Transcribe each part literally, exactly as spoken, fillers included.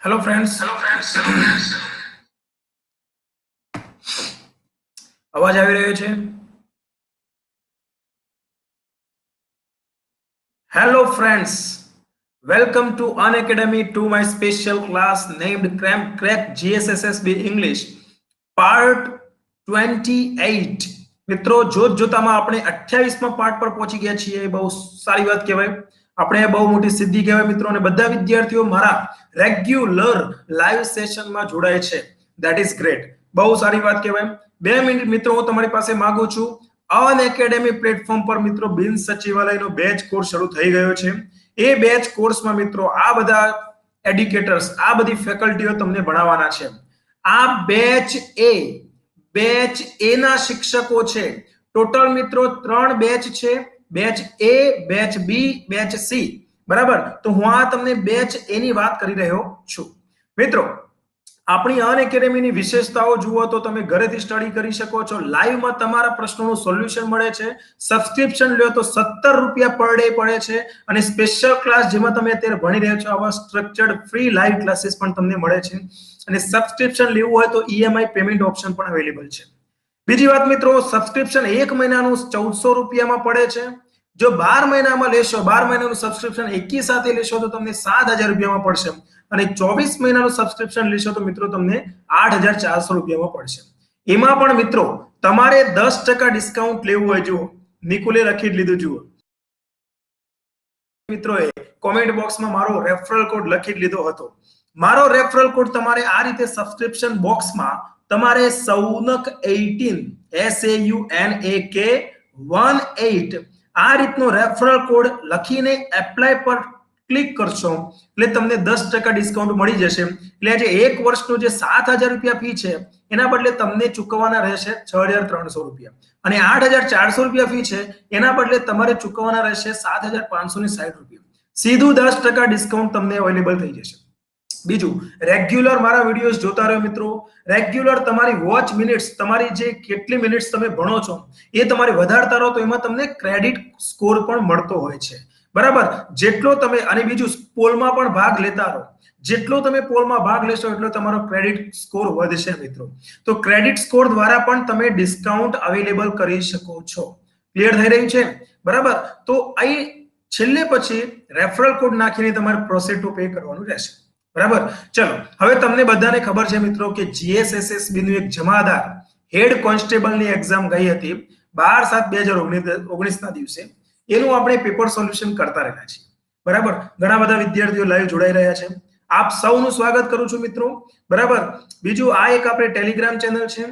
Hello friends hello friends hello friends अवाज આવી રહ્યો છે? Hello friends, welcome to Unacademy to my special class named Cram Crack G S S S B English part twenty-eight. મિત્રો જોત જોતામાં આપણે અઠ્યાવીસમાં પાઠ પર પહોંચી ગયા છીએ. બહુ સારી વાત કહેવાય, આપણે બહુ મોટી સિદ્ધિ કહેવાય મિત્રો. અને બધા વિદ્યાર્થીઓ મારા રેગ્યુલર લાઈવ સેશનમાં જોડાય છે. ધેટ ઇઝ ગ્રેટ, બહુ સારી વાત કહેવાય. બે મિનિટ મિત્રો હું તમારી પાસે માંગુ છું. અનએકેડમી પ્લેટફોર્મ પર મિત્રો બિન સચિવાલયનો બેચ કોર્સ શરૂ થઈ ગયો છે. એ બેચ કોર્સમાં મિત્રો આ બધા એડ્યુકેટર્સ, આ બધી ફેકલ્ટીઓ તમને ભણાવવાના છે. આ બેચ એ બેચ એ ના શિક્ષકો છે. ટોટલ મિત્રો ત્રણ બેચ છે, batch A, batch B, batch C. બરાબર, તો હું આ તમને બેચ એ ની વાત કરી રહ્યો છું. મિત્રો આપણી અનએકેડમીની વિશેષતાઓ જુઓ તો તમે ઘરેથી સ્ટડી કરી શકો છો. લાઈવમાં તમારા પ્રશ્નોનું સોલ્યુશન મળે છે. સબસ્ક્રિપ્શન લ્યો તો સત્તર રૂપિયા પર ડે પડે છે. અને સ્પેશિયલ ક્લાસ જેમાં તમે અત્યારે ભણી રહ્યા છો આવા સ્ટ્રક્ચર્ડ ફ્રી લાઈવ ક્લાસીસ પણ તમને મળે છે. અને સબસ્ક્રિપ્શન લેવું હોય તો ઈએમઆઈ પેમેન્ટ ઓપ્શન પણ અવેલેબલ છે. બીજી વાત મિત્રો, સબસ્ક્રિપ્શન એક મહિનાનું ચૌદસો રૂપિયામાં પડે છે. જો બાર મહિનામાં લેશો, બાર મહિનાનું સબસ્ક્રિપ્શન એકી સાથે લેશો તો તમને સાત હજાર રૂપિયામાં પડશે. અને ચોવીસ મહિનાનું સબસ્ક્રિપ્શન લેશો તો મિત્રો તમને આઠ હજાર ચારસો રૂપિયામાં પડશે. એમાં પણ મિત્રો તમારે દસ ટકા ડિસ્કાઉન્ટ લેવું હોય, જુઓ નિકુલે લખી જ લીધું. જુઓ મિત્રોએ કોમેન્ટ બોક્સમાં મારો રેફરલ કોડ લખી જ લીધો હતો. મારો રેફરલ કોડ તમારે આ રીતે સબસ્ક્રિપ્શન બોક્સમાં તમારે સૌનક અઠ્યાર S A U N A K અઠ્યાર આ રીતનો રેફરલ કોડ લખીને એપ્લાય પર ક્લિક કરશો એટલે તમને દસ ટકા ડિસ્કાઉન્ટ મળી જશે. એટલે જે એક વર્ષનો જે સાત હજાર રૂપિયા ફી છે એના બદલે તમને ચૂકવવાના રહેશે છ હજાર ત્રણસો રૂપિયા. અને આઠ હજાર ચારસો રૂપિયા ફી છે એના બદલે તમારે ચૂકવવાના રહેશે સાત હજાર પાંચસો સાઠ રૂપિયા. સીધું દસ ટકા ડિસ્કાઉન્ટ તમને અવેલેબલ થઈ જશે. બીજું, રેગ્યુલર મારા વિડીયોઝ જોતા રહો મિત્રો. રેગ્યુલર તમારી વોચ મિનિટ્સ, તમારી જે કેટલી મિનિટ્સ તમે ભણો છો એ તમારે વધારતા રહો તો એમાં તમને ક્રેડિટ સ્કોર પણ મળતો હોય છે. બરાબર, જેટલો તમે, અને બીજું પોલમાં પણ ભાગ લેતા રહો. જેટલો તમે પોલમાં ભાગ લેશો એટલો તમારો ક્રેડિટ સ્કોર વધશે મિત્રો. તો ક્રેડિટ સ્કોર દ્વારા પણ તમે ડિસ્કાઉન્ટ અવેલેબલ કરી શકો છો. ક્લિયર થઈ રહ્યું છે? બરાબર, તો અહીં છેલ્લે પછી રેફરલ કોડ નાખીને તમારે પ્રોસેસ ટુ પે કરવાનું રહેશે. બરાબર, ચલો હવે તમને બધાને ખબર છે મિત્રો કે જીએસએસએસબી નું એક જમાદાર હેડ કોન્સ્ટેબલની એક્ઝામ ગઈ હતી બાર સાત બે હજાર ઓગણીસ ના દિવસે. એનું આપણે પેપર સોલ્યુશન કરતા રહ્યા છીએ. બરાબર, ઘણા બધા વિદ્યાર્થીઓ લાઈવ જોડાઈ રહ્યા છે. આપ સૌનું સ્વાગત કરું છું મિત્રો. બરાબર, બીજું આ એક આપણે ટેલિગ્રામ ચેનલ છે.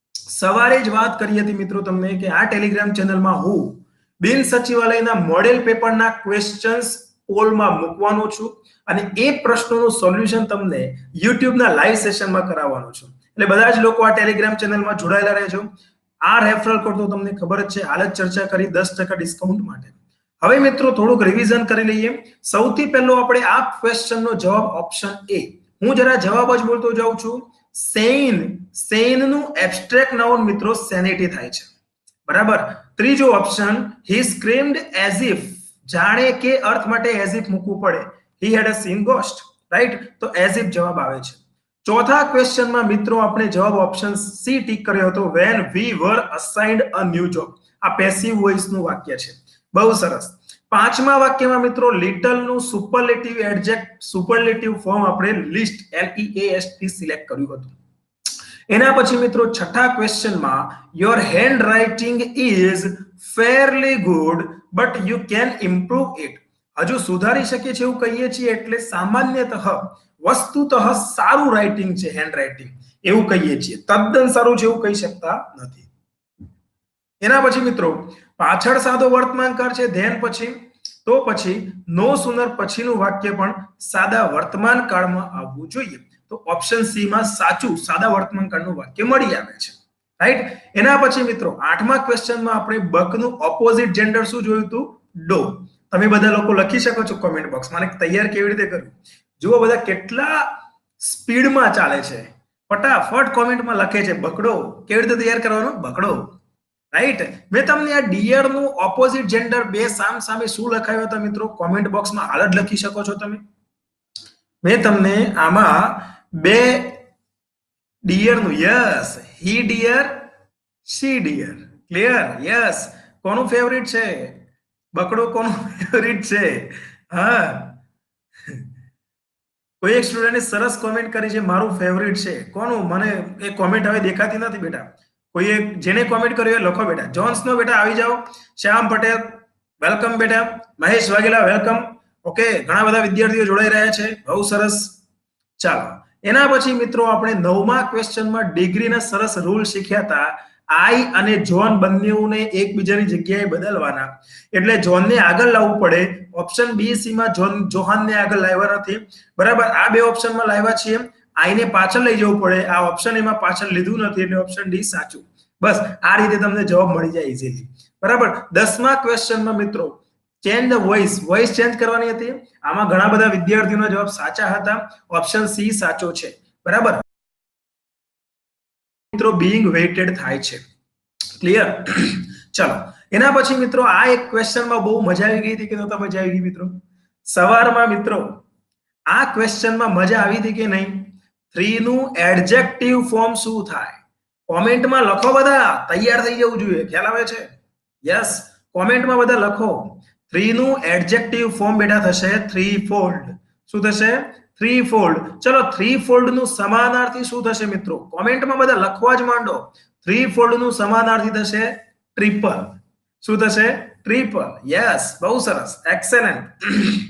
સવારે જ વાત કરી હતી મિત્રો તમને કે આ ટેલિગ્રામ ચેનલમાં હું બિન સચિવાલયના મોડેલ પેપરના ક્વેશ્ચન્સ પોલમાં મૂકવાનો છું અને એ પ્રશ્નોનું સોલ્યુશન તમને યુટ્યુબના લાઈવ સેશનમાં કરાવવાનો છું. એટલે બધા જ લોકો આ ટેલિગ્રામ ચેનલમાં જોડાયેલા રહેજો. આ રેફરલ કોડ તો તમને ખબર જ છે, હાલ જ ચર્ચા કરી દસ ટકા ડિસ્કાઉન્ટ માટે. હવે મિત્રો થોડુંક રિવિઝન કરી લઈએ. સૌથી પહેલો આપણે આ ક્વેશ્ચનનો જવાબ ઓપ્શન એ. હું જરા જવાબ જ બોલતો જાઉં છું. સેન, સેનનું એબ્સ્ટ્રેક્ટ નાઉન મિત્રો સેનિટી થાય છે. બરાબર, ત્રીજો option he screamed as if, જાણે કે અર્થ માટે એઝ ઇફ મૂકવું પડે. He had a seen ghost, right, તો એઝ ઇફ જવાબ આવે છે. ચોથા ક્વેશ્ચનમાં મિત્રો આપણે જવાબ ઓપ્શન સી ટીક કર્યો હતો, when we were assigned a new job. આ પેસિવ વોઇસ નું વાક્ય છે. બહુ સરસ. પાંચમા વાક્યમાં મિત્રો લિટલ નું સુપરલેટિવ એડજેક્ટ, સુપરલેટિવ ફોર્મ આપણે least, L E A S T select કર્યું હતું. એના પછી મિત્રો છઠ્ઠા ક્વેશ્ચનમાં your handwriting is fairly good but you can improve it. હજુ સુધારી શકીએ છીએ એવું કહીએ છીએ એટલે સામાન્યતઃ, વસ્તુતઃ સારું રાઇટિંગ છે હેન્ડ રાઇટિંગ એવું કહીએ છીએ. તદ્દન સારું છે એવું કહી શકતા નથી. એના પછી મિત્રો પાછળ સાદો વર્તમાનકાળ છે, ધેન પછી, તો પછી નો સુનર પછીનું વાક્ય પણ સાદા વર્તમાન કાળમાં આવવું જોઈએ. તો ઓપ્શન સી માં સાચું સાદા વર્તમાન કાળનું વાક્ય મળી આવે છે. રાઈટ. એના પછી મિત્રો આઠમા ક્વેશ્ચનમાં આપણે બકનું ઓપોઝિટ જેન્ડર શું જોયું હતું? ડો. તમે બધા લોકો લખી શકો છો કોમેન્ટ બોક્સમાં. અને તૈયાર કેવી રીતે કરવું જુઓ, બધા કેટલા સ્પીડમાં ચાલે છે, ફટાફટ કોમેન્ટમાં લખે છે બકડો. કેવી રીતે તૈયાર કરવાનો? બકડો. રાઈટ. મેં તમને આ ડિયર નું ઓપોઝિટ જેન્ડર બે સામ સામે શું લખાયો હતા મિત્રો કોમેન્ટ બોક્સમાં હાલ જ લખી શકો છો તમે. मैं तमने आमा बे डियर नु yes he dear she dear clear yes कोनु फेवरेट छे बकड़ो कोनु फेवरेट छे हाँ कोई एक स्टूडेंटे सरस कमेंट करी छे मारू फेवरेट छे कोनु मने ए कमेंट हवे देखाती नथी बेटा कोई एक जेने कमेंट कर्यो ए लखो बेटा जोन्स नो बेटा आवी जाओ श्याम पटेल वेलकम बेटा महेश वाघेला वेलकम ओके घणा बधा विद्यार्थीओ जोડાઈ રહ્યા છે બહુ સરસ ચાલો એના પછી મિત્રો આપણે નવમા ક્વેશ્ચનમાં ડિગ્રીના સરસ રૂલ શીખ્યા હતા આઈ અને જોન બંનેઓને એકબીજાની જગ્યાએ બદલવાના એટલે જોનને આગળ લાવવું પડે ઓપ્શન બી સી માં જોન જોહાનને આગળ લાવ્યા નથી બરાબર આ બે ઓપ્શનમાં લાવ્યા છીએ આઈને પાછળ લઈ જવું પડે આ ઓપ્શન એમાં પાછળ લીધું નથી એટલે ઓપ્શન ડી સાચું બસ આ રીતે તમને જવાબ મળી જાય ઈઝીલી બરાબર દસમા ક્વેશ્ચનમાં મિત્રો change the voice voice change करवानी हती आमा घणा बधा विद्यार्थीओनो जवाब साचा हता ऑप्शन सी साचो छे बराबर मित्रों बीइंग वेटेड थाय छे क्लियर चलो एना पछी मित्रों आ एक क्वेश्चन में बहु मजा आवी गई थी के नता मजा आवी गई मित्रों सवार में मित्रों आ क्वेश्चन में मजा आवी थी के नहीं थ्री नु एडजेक्टिव फॉर्म शू थाय कमेंट में लखो बधा तैयार थई जवुं जोईए ख्याल आवे छे यस कमेंट में बधा लखो थ्री नु एडजेक्टिव फॉर्म बेटा थशे थ्री फोल्ड शू थशे थ्री फोल्ड चलो थ्री फोल्ड नु समानार्थी शू थशे मित्रों कमेंट में बधा लखवा ज मांडो थ्री फोल्ड नु समानार्थी थशे ट्रिपल शू थशे ट्रिपल यस बहुत सरस एक्सेलेंट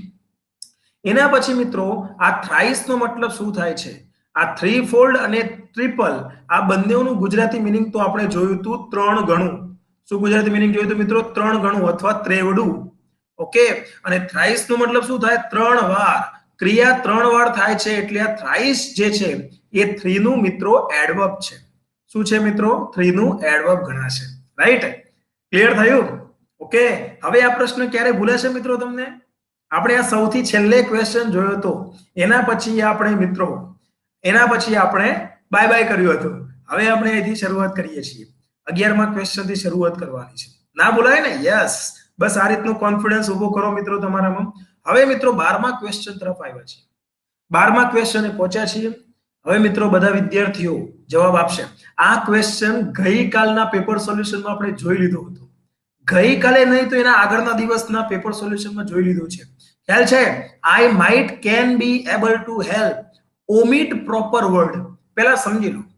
एना पछी मित्रों आ थ्राइस नो मतलब शू थाय छे आ थ्री फोल्ड अने ट्रिपल आ बंनेओनु गुजराती मीनिंग तो आपणे जोयुं तु त्रण गणु शू गुजराती मीनिंग जोयुं तो मित्रों त्रण गणु अथवा त्रेवडू ओके અને થ્રાइस નો મતલબ શું થાય ત્રણ વાર ક્રિયા ત્રણ વાર થાય છે એટલે આ થ્રાइस જે છે એ थ्री નું મિત્રો એડવર્બ છે શું છે મિત્રો थ्री નું એડવર્બ ગણાશે રાઈટ ક્લિયર થયું ઓકે હવે આ પ્રશ્ન ક્યારે ભૂલાશે મિત્રો તમને આપણે આ સૌથી છેલ્લે ક્વેશ્ચન જોયો તો એના પછી આપણે મિત્રો એના પછી આપણે બાય બાય કર્યું હતું હવે આપણે અહીંથી શરૂઆત કરીએ છીએ અગિયારમા ક્વેશ્ચન થી શરૂઆત કરવાની છે ના બોલાય ને યસ बस आ रीतनो कॉन्फिडेंस उभो करो मित्रों तमारामां हवे मित्रों बारहमा क्वेश्चन तरफ आव्या छे बारहमा क्वेश्चन ए पहोंच्या छीए हवे मित्रों बधा विद्यार्थीओ जवाब आपशे आ क्वेश्चन गई कालना पेपर सोल्यूशन में आपणे जोई लीधो हतो गई काले नहीं तो एना આગળના દિવસના પેપર સોલ્યુશન માં જોઈ લીધું છે ખ્યાલ છે I might can be able to help omit proper word पहला समજી લો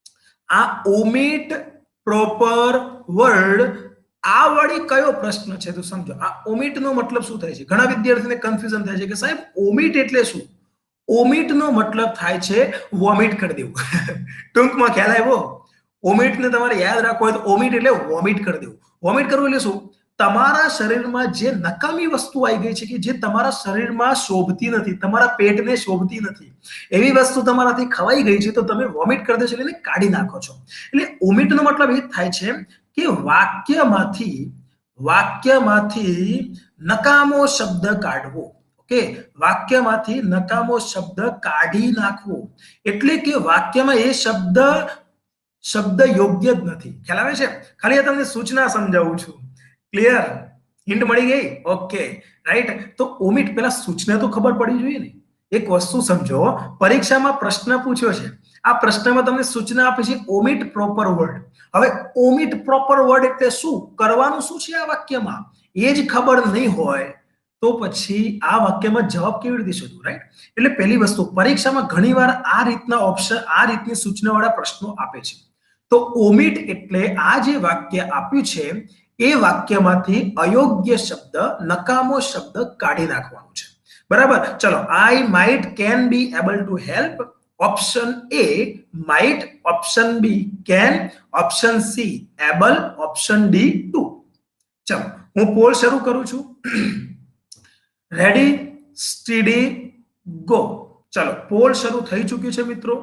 आ ओमिट प्रॉपर वर्ड आ वाली कयो प्रश्न छे तो समझो आ ओमिट नो मतलब શું થાય છે ઘણા વિદ્યાર્થીને કન્ફ્યુઝન થાય છે કે સાહેબ ઓમિટ એટલે શું ઓમિટ નો મતલબ થાય છે વોમિટ કરી દેવું ટૂંકમાં ખ્યાલ આવ્યો ઓમિટ ને તમારે યાદ રાખવો હોય તો ઓમિટ એટલે વોમિટ કરી દેવું વોમિટ કરવું એટલે શું તમારા શરીરમાં જે નકામી વસ્તુ આવી ગઈ છે કે જે તમારા શરીરમાં શોભતી નથી તમારા પેટને શોભતી નથી એવી વસ્તુ તમારાથી ખવાઈ ગઈ છે તો તમે વોમિટ કરી દેશો એટલે કાઢી નાખો છો એટલે ઓમિટ નો મતલબ એ થાય છે कि वाक्यमांथी वाक्यमांथी नकामो शब्द काढवो ओके वाक्यमांथी नकामो शब्द काढी नाखवो એટલે કે વાક્યમાં એ શબ્દ શબ્દ યોગ્ય જ નથી ખ્યાલ આવે છે ખાલી તમને સૂચના સમજાવું છું ક્લિયર હિન્ટ મળી ગઈ ઓકે રાઈટ તો ઓમિટ પેલા સૂચના તો ખબર પડી જોઈએ ને એક વસ્તુ સમજો પરીક્ષામાં પ્રશ્ન પૂછ્યો છે આ પ્રશ્નમાં તમને સૂચના આપી છે ઓમિટ પ્રોપર વર્ડ હવે ઓમિટ પ્રોપર વર્ડ એટલે શું કરવાનું શું છે આ વાક્યમાં એ જ ખબર નહીં હોય તો પછી આ વાક્યમાં જવાબ કેવી રીતે શોધવું રાઈટ એટલે પહેલી વસ્તુ પરીક્ષામાં ઘણીવાર આ રીતના ઓપ્શન આ રીતની સૂચનાવાળા પ્રશ્નો આપે છે તો ઓમિટ એટલે આ જે વાક્ય આપ્યું છે એ વાક્યમાંથી અયોગ્ય શબ્દ નકામો શબ્દ કાઢી નાખવાનો છે બરાબર ચલો I might can be able to help option A might option B can option C able option D to चलो हूँ पोल शुरू करूं छू रेडी स्टडी गो चलो पोल शुरू थई चुकी है मित्रों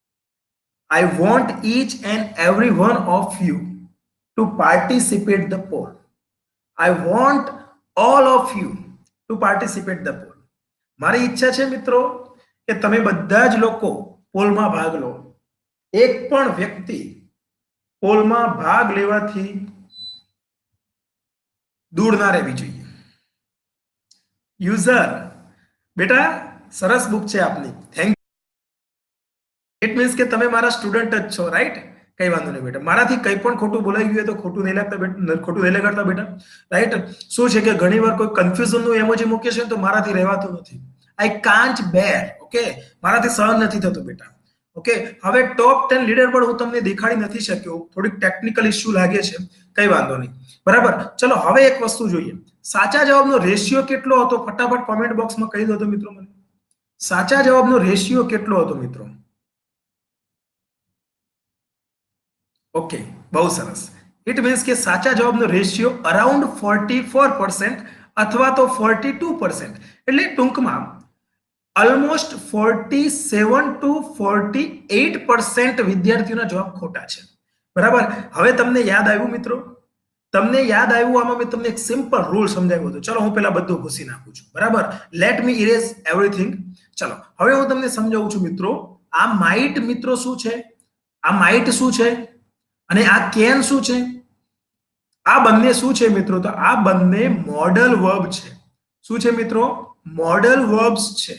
I want each and every one of you to participate the poll I want all of you to participate the poll मारी इच्छा है मित्रों કે તમે બધા જ લોકો પોલમાં ભાગ લો એક પણ વ્યક્તિ પોલમાં ભાગ લેવાથી दूर ना રહેવી જોઈએ યુઝર બેટા સરસ બુક છે આપની, થેન્ક ઇટ મીન્સ કે તમે મારા સ્ટુડન્ટ જ છો, રાઈટ? કઈ વાંધો નહીં બેટા, મારાથી કંઈ પણ ખોટું બોલાઈ ગયું તો ખોટું નહીં લાગતા બેટા, ખોટું નહીં લગાડતા બેટા, રાઈટ? શું છે કે ઘણીવાર કોઈ કન્ફ્યુઝનનું ઇમોજી મૂકે છે તો મારાથી રહેવાતું નથી. I can't bear, okay? મારાથી સહન નથી થતું બેટા, ઓકે? હવે ટોપ ટેન લીડર પર હું તમને દેખાડી નથી શક્યો, થોડીક ટેકનિકલ ઇશ્યુ લાગે છે, કઈ વાંધો નહીં, બરાબર? ચલો હવે એક વસ્તુ જોઈએ, સાચા જવાબનો રેશિયો કેટલો હતો? ફટાફટ કોમેન્ટ બોક્સમાં કહી દો તો મિત્રો મને, સાચા જવાબનો રેશિયો કેટલો હતો મિત્રો? ઓકે, બહુ સરસ. ઇટ મીન્સ કે સાચા જવાબનો ratio around forty four percent અથવા તો ફોર્ટી ટુ પર્સન્ટ, એટલે ટૂંકમાં almost forty seven to forty eight percent વિદ્યાર્થીઓના જવાબ ખોટા છે, બરાબર? હવે તમને યાદ આવ્યું મિત્રો? તમને યાદ આવ્યું? આમાં મેં તમને એક સિમ્પલ રૂલ સમજાવ્યો હતો. ચલો હું પેલા બધું ભૂસી નાખું છું, બરાબર? Let me erase everything. ચલો હવે હું તમને સમજાવું છું મિત્રો. આ માઇટ મિત્રો શું છે? આ માઇટ શું છે અને આ કેન શું છે? આ બંને શું છે મિત્રો? તો આ બંને મોડલ વર્બ છે. શું છે મિત્રો? મોડલ વર્બ્સ છે,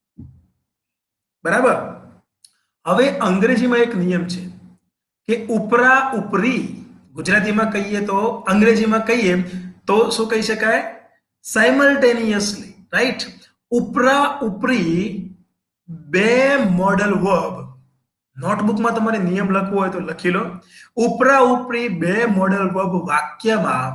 બરાબર? હવે અંગ્રેજીમાં એક નિયમ છે કે ઉપરા ઉપરી, ગુજરાતીમાં કહીએ તો, અંગ્રેજીમાં કહીએ તો શું કહી શકાય? Simultaneously, right? ઉપરા ઉપરી બે મોડલ વર્બ. નોટબુકમાં તમારે નિયમ લખવો હોય તો લખી લો. ઉપરા ઉપરી બે મોડલ વર્બ વાક્યમાં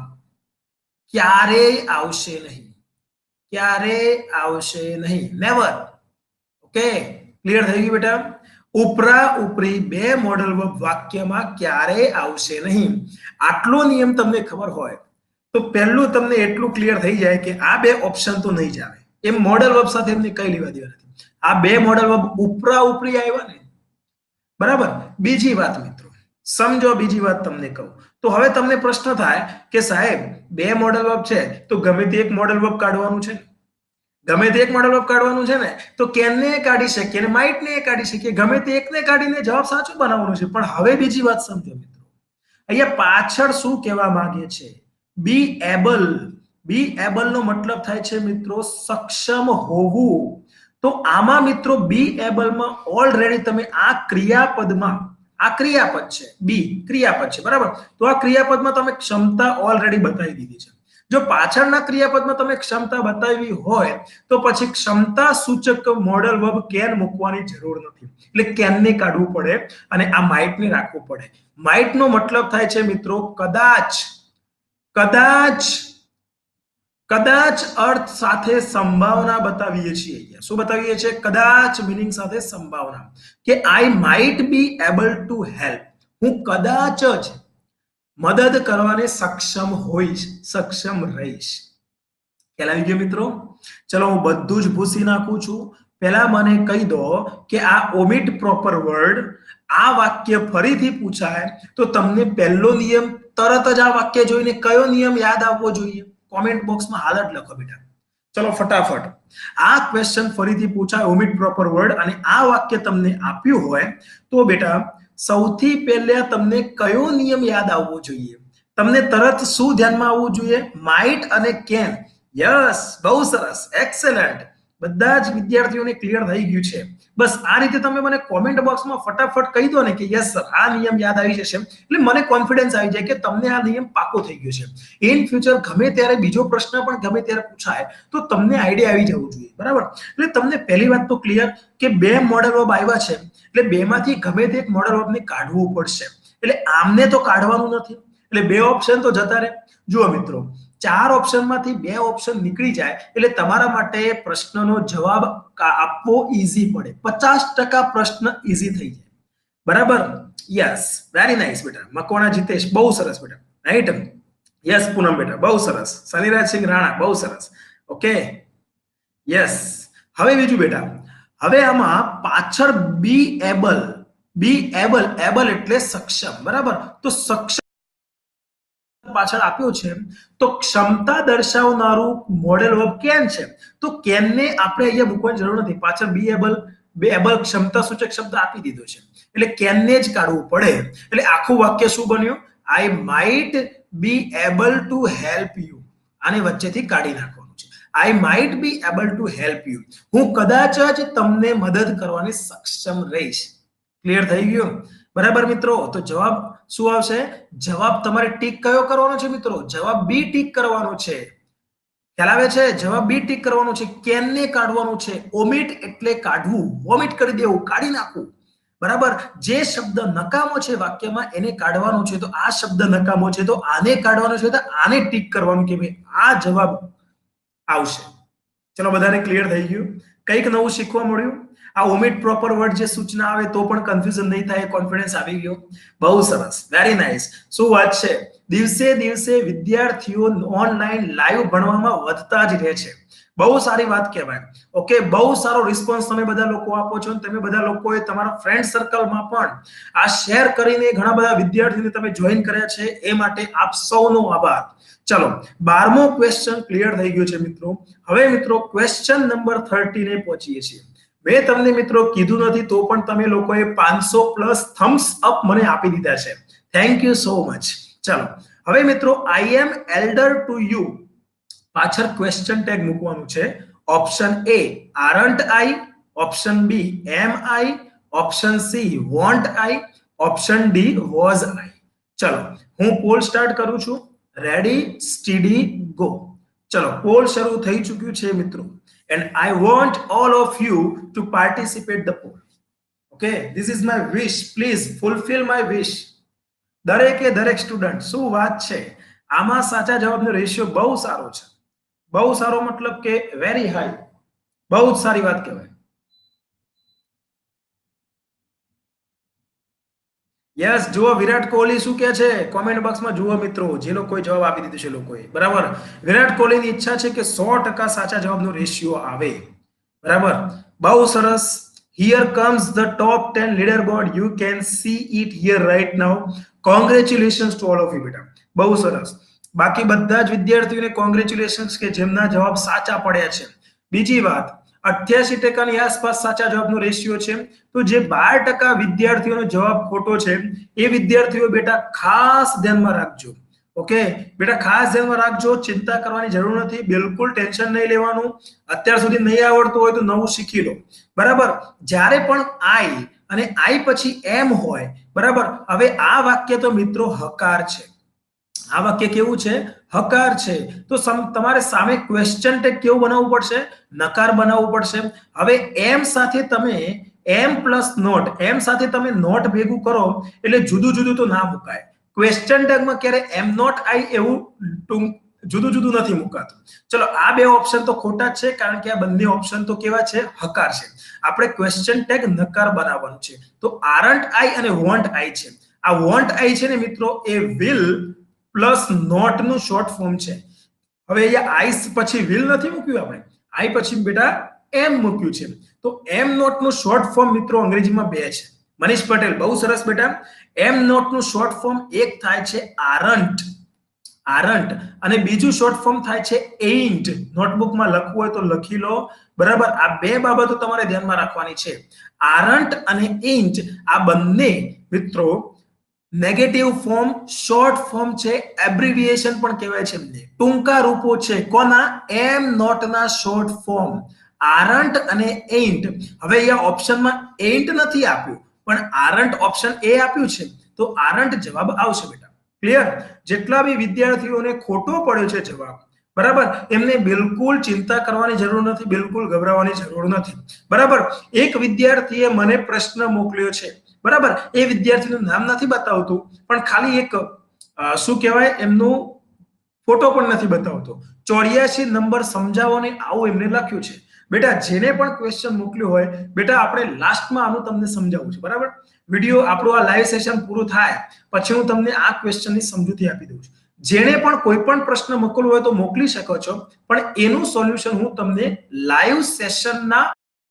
ક્યારેય આવશે નહીં, ક્યારેય આવશે નહીં, નેવર. ઓકે, ક્લિયર થઈ ગયું બેટા? ઉપરા ઉપરી બે મોડલ વર્બ વાક્યમાં ક્યારેય આવશે નહીં. આટલો નિયમ તમને ખબર હોય તો પહેલું તમને એટલું ક્લિયર થઈ જાય કે આ બે ઓપ્શન તો નહીં જ આવે. એમ મોડલ વર્બ સાથે એમને કઈ લેવા દેવા નથી. આ બે મોડલ વર્બ ઉપરા ઉપરી આવ્યા ને, બરાબર? બીજી વાત મિત્રો સમજો, બીજી વાત તમને કહું તો હવે તમને પ્રશ્ન થાય કે સાહેબ બે મોડલ વર્બ છે તો ગમે તે એક મોડલ વર્બ કાઢવાનું છે, ગમે તે એક મોડલ વર્બ કાઢવાનું છે ને, તો કેનને કાઢી શકીએ અને માઇટને કાઢી શકીએ, ગમે તે એકને કાઢીને જવાબ સાચો બનાવવાનો છે. પણ હવે બીજી વાત સમજો મિત્રો, અહીંયા પાછળ શું કહેવા માંગે છે? બી એબલ. બી એબલ નો મતલબ થાય છે મિત્રો સક્ષમ હોવું. તો આમાં મિત્રો બી એબલ માં ઓલરેડી તમે આ ક્રિયાપદમાં, આ ક્રિયાપદ છે, બી ક્રિયાપદ છે, બરાબર? તો આ ક્રિયાપદમાં તમે ક્ષમતા ઓલરેડી બતાવી દીધી છે. જો પાછળના ક્રિયાપદમાં તમે ક્ષમતા બતાવી હોય તો પછી ક્ષમતા સૂચક મોડલ વર્બ કેન મૂકવાની જરૂર નથી, એટલે કેનને કાઢવું પડે અને આ માઇટ ને રાખવું પડે. માઇટ નો મતલબ થાય છે મિત્રો કદાચ. કદાચ કદાચ અર્થ સાથે સંભાવના બતાવીએ છીએ. અહીંયા શું બતાવીએ છીએ? કદાચ મિનિંગ સાથે સંભાવના, કે I might be able to help. હું કદાચ જ મદદ કરવાને સક્ષમ હોઈશ, સક્ષમ રહીશ. ખ્યાલ આવી ગયો મિત્રો? ચલો હું બધું જ ભૂસી નાખું છું. પહેલા મને કહી દો કે આ ઓમિટ પ્રોપર વર્ડ, આ વાક્ય ફરીથી પૂછાય તો તમને પહેલો નિયમ તરત જ આ વાક્ય જોઈને કયો નિયમ યાદ આવવો જોઈએ? કોમેન્ટ બોક્સમાં હાલ જ લખો બેટા. ચલો ફટાફટ. આ ક્વેશ્ચન ફરીથી પૂછાય ઓમિટ પ્રોપર વર્ડ અને આ વાક્ય તમને આપ્યું હોય તો બેટા સૌથી પહેલા તમને કયો નિયમ યાદ આવવો જોઈએ? તમને તરત શું ધ્યાનમાં આવવું જોઈએ? માઇટ અને કેન. યસ, બહુ સરસ, એક્સેલન્ટ. બધા જ વિદ્યાર્થીઓને ક્લિયર થઈ ગયું છે. બસ આ રીતે તમે મને કોમેન્ટ બોક્સમાં ફટાફટ કહી દો ને કે યસ સર આ નિયમ યાદ આવી જશે, એટલે મને કોન્ફિડન્સ આવી જાય કે તમને આ નિયમ પાકો થઈ ગયો છે. ઇન ફ્યુચર ગમે ત્યારે બીજો પ્રશ્ન પણ ગમે ત્યારે પૂછાય તો તમને આઈડિયા આવી જવું જોઈએ, બરાબર? એટલે તમને પહેલી વાત તો ક્લિયર કે બે મોડલ વર્બ આવ્યા છે એટલે બેમાંથી ગમે તે એક મોડલ વર્બને કાઢવું પડશે. એટલે આમને તો કાઢવાનું નથી, એટલે બે ઓપ્શન તો જતા રહે. જુઓ મિત્રો, ચાર ઓપ્શનમાંથી બે ઓપ્શન નીકળી જાય એટલે તમારા માટે પ્રશ્નનો જવાબ આપવો ઈઝી પડે. પચાસ ટકા પ્રશ્ન ઈઝી થઈ જાય, બરાબર? યસ, વેરી નાઇસ બેટા. મકવાણા જીતેશ, બહુ સરસ બેટા, રાઈટ? યસ પૂનમ બેટા, બહુ સરસ. સનીરાજસિંહ રાણા, બહુ સરસ. Okay, yes. હવે બીજું બેટા, હવે આમાં પાછળ be able, be able, able એટલે સક્ષમ, બરાબર? તો સક્ષમ પાછળ આપ્યું છે તો ક્ષમતા દર્શાવનારું મોડેલ વર્બ કેન છે, તો કેનને આપણે અહીંયા મૂકવાની જરૂર નથી. પાછળ બી એબલ, બે એબલ ક્ષમતા સૂચક શબ્દ આપી દીધો છે એટલે કેનને જ કાઢવું પડે. એટલે આખું વાક્ય શું બન્યું? I might be able to help you. આને વચ્ચેથી કાઢી નાખવાનું છે. I might be able to help you. હું કદાચ જ તમને મદદ કરવાની સક્ષમ રહીશ. ક્લિયર થઈ ગયું? બરાબર મિત્રો? તો જવાબ શું આવશે? જવાબ તમારે ટીક કયો કરવાનો છે મિત્રો? જવાબ બી ટીક કરવાનો છે. ખ્યાલ આવે છે? જવાબ બી ટીક કરવાનો છે. કેન ને કાઢવાનું છે. ઓમિટ એટલે કાઢવું, વોમિટ કરી દેવું, કાઢી નાખવું. બરાબર? જે શબ્દ નકામો છે વાક્યમાં એને કાઢવાનું છે. તો આ શબ્દ નકામો છે તો આને કાઢવાનો છે, તો આને ટીક કરવાનું કે ભાઈ આ જવાબ આવશે. ચલો, બધાને ક્લિયર થઈ ગયું? કંઈક નવું શીખવા મળ્યું? આ ઓમિટ પ્રોપર વર્ડ જે સૂચના આવે તો પણ કન્ફ્યુઝન નહીં થાય, કોન્ફિડન્સ આવી ગયો. બહુ સરસ, વેરી નાઇસ. શું વાત છે? દિવસે દિવસે વિદ્યાર્થીઓ ઓનલાઈન લાઈવ ભણવામાં વધતા જ રહે છે. બહુ સારી વાત કહેવાય. ઓકે, બહુ સારો રિસ્પોન્સ તમે બધા લોકો આપો છો. તમે બધા લોકોએ તમારા ફ્રેન્ડ સર્કલમાં પણ આ શેર કરીને ઘણા બધા વિદ્યાર્થીઓને તમે જોઈન કર્યા છે, એ માટે આપ સૌનો આભાર. ચલો, બારમો ક્વેશ્ચન ક્લિયર થઈ ગયો છે મિત્રો. હવે મિત્રો ક્વેશ્ચન નંબર થર્ટી ને પહોંચીએ છીએ. મેં તમને મિત્રો કીધું નથી તો પણ તમે લોકોએ પાંચસો પ્લસ થમ્સ અપ મને આપી દીધા છે. Thank you so much. ચલો, હવે મિત્રો I am elder to you પાછળ ક્વેશ્ચન ટેગ મૂકવાનું છે. Option A aren't I, option B am I, option C won't I, option D was I. ચલો, હું પોલ સ્ટાર્ટ કરું છું. Ready, steady, go. ચલો, પોલ શરૂ થઈ ચૂક્યું છે મિત્રો. And I want all of you to participate the poll. Okay, this is my wish. Please fulfill my wish. દરેકે દરેક સ્ટુડન્ટ, શું વાત છે? આમાં સાચા જવાબનો રેશિયો બહુ સારો છે. બહુ સારો મતલબ કે વેરી હાઈ. બહુ જ સારી વાત કહેવાય. યસ, જુઓ વિરાટ કોહલી શું કહે છે કોમેન્ટ બોક્સમાં. જુઓ મિત્રો, જે લોકોએ જવાબ આપી દીધો છે લોકોએ, બરાબર. વિરાટ કોહલીની ઈચ્છા છે કે સો ટકા સાચા જવાબનો રેશિયો આવે. બરાબર, બહુ સરસ. Here comes the top ten leader board. You can see it here right now. Congratulations to all of you બેટા. બહુ સરસ. બાકી બધા જ વિદ્યાર્થીઓને કોંગ્રેચ્યુલેશન્સ કે જેમના જવાબ સાચા પડ્યા છે. બીજી વાત, અઠ્યાસી ટકાની આસપાસ સાચા જવાબનો રેશિયો છે. તો જે બાર ટકા વિદ્યાર્થીઓનો જવાબ ખોટો છે એ વિદ્યાર્થીઓ બેટા ખાસ ધ્યાનમાં રાખજો. ઓકે બેટા, ખાસ ધ્યાનમાં રાખજો. ચિંતા કરવાની જરૂર નથી, બિલકુલ ટેન્શન નહીં લેવાનું. અત્યાર સુધી નહીં આવડતું હોય તો નવું શીખી લો. બરાબર, જ્યારે પણ આઈ અને આઈ પછી એમ હોય, બરાબર. હવે આ વાક્ય તો મિત્રો હકાર છે. આ વાક્ય કેવું છે? હકાર છે. તો તમારે સામે ક્વેશ્ચન ટેગ કેવું બનાવવું પડશે? નકાર બનાવવું પડશે. હવે એમ સાથે તમે એમ પ્લસ નોટ, એમ સાથે તમે નોટ ભેગું કરો એટલે જુદું જુદું તો ના મુકાય. ક્વેશ્ચન ટેગમાં ક્યારે એમ નોટ આઈ એવું જુદું જુદું નથી મુકાતું. ચલો, આ બે ઓપ્શન તો ખોટા જ છે, કારણ કે આ બંને ઓપ્શન તો કેવા છે? હકાર છે. આપણે ક્વેશ્ચન ટેગ નકાર બનાવવાનું છે. તો આરન્ટ આઈ અને વોન્ટ આઈ છે. આ વોન્ટ આઈ છે ને મિત્રો, એ વિલ પ્લસ નોટ નું શોર્ટ ફોર્મ છે. હવે અહીંયા આઈ પછી વિલ નથી મૂક્યું આપણે, આઈ પછી બેટા એમ મૂક્યું છે. તો એમ નોટ નું શોર્ટ ફોર્મ મિત્રો અંગ્રેજીમાં બે છે. મનીષ પટેલ, બહુ સરસ બેટા. એમ નોટ નું શોર્ટ ફોર્મ એક થાય છે આરન્ટ, આરન્ટ, અને બીજું શોર્ટ ફોર્મ થાય છે એઇન્ટ. નોટબુકમાં લખવું હોય તો લખી લો. બરાબર, આ બે બાબતો તમારે ધ્યાનમાં રાખવાની છે. આરન્ટ અને એઇન્ટ આ બંને મિત્રો નેગેટિવ ફોર્મ, શોર્ટ ફોર્મ છે, એબ્રિવિએશન પણ કહેવાય છે. ટૂંકા રૂપો છે કોના? એમ નોટ ના શોર્ટ ફોર્મ, આરન્ટ અને એઇન્ટ. હવે અહીંયા ઓપ્શનમાં એઇન્ટ નથી આપ્યું, પણ આરન્ટ ઓપ્શન એ આપ્યું છે. તો આરન્ટ જવાબ આવશે બેટા. ક્લિયર? જેટલા બી વિદ્યાર્થીઓને ખોટો પડ્યો છે જવાબ, બરાબર, એમને બિલકુલ ચિંતા કરવાની જરૂર નથી, બિલકુલ ગભરાવાની જરૂર નથી. બરાબર, એક વિદ્યાર્થીએ મને પ્રશ્ન મોકલ્યો છે. બરાબર, એ વિદ્યાર્થીનું નામ નથી બતાવતું, પણ ખાલી એક શું કહેવાય એમનું ફોટો પણ નથી બતાવતો. ચોર્યાસી નંબર સમજાવો ને આવું એમને લખ્યું છે. બેટા, જેને પણ ક્વેશ્ચન મોકલ્યો હોય બેટા, આપણે લાસ્ટમાં આનું તમને સમજાવું છે. બરાબર, વિડિયો આપણો આ લાઈવ સેશન પૂરું થાય પછી હું તમને આ ક્વેશ્ચનની સમજૂતી આપી દઉં છું. જેને પણ કોઈ પણ પ્રશ્ન મોકલવો હોય તો મોકલી શકો છો, પણ એનું સોલ્યુશન હું તમને લાઈવ સેશનના,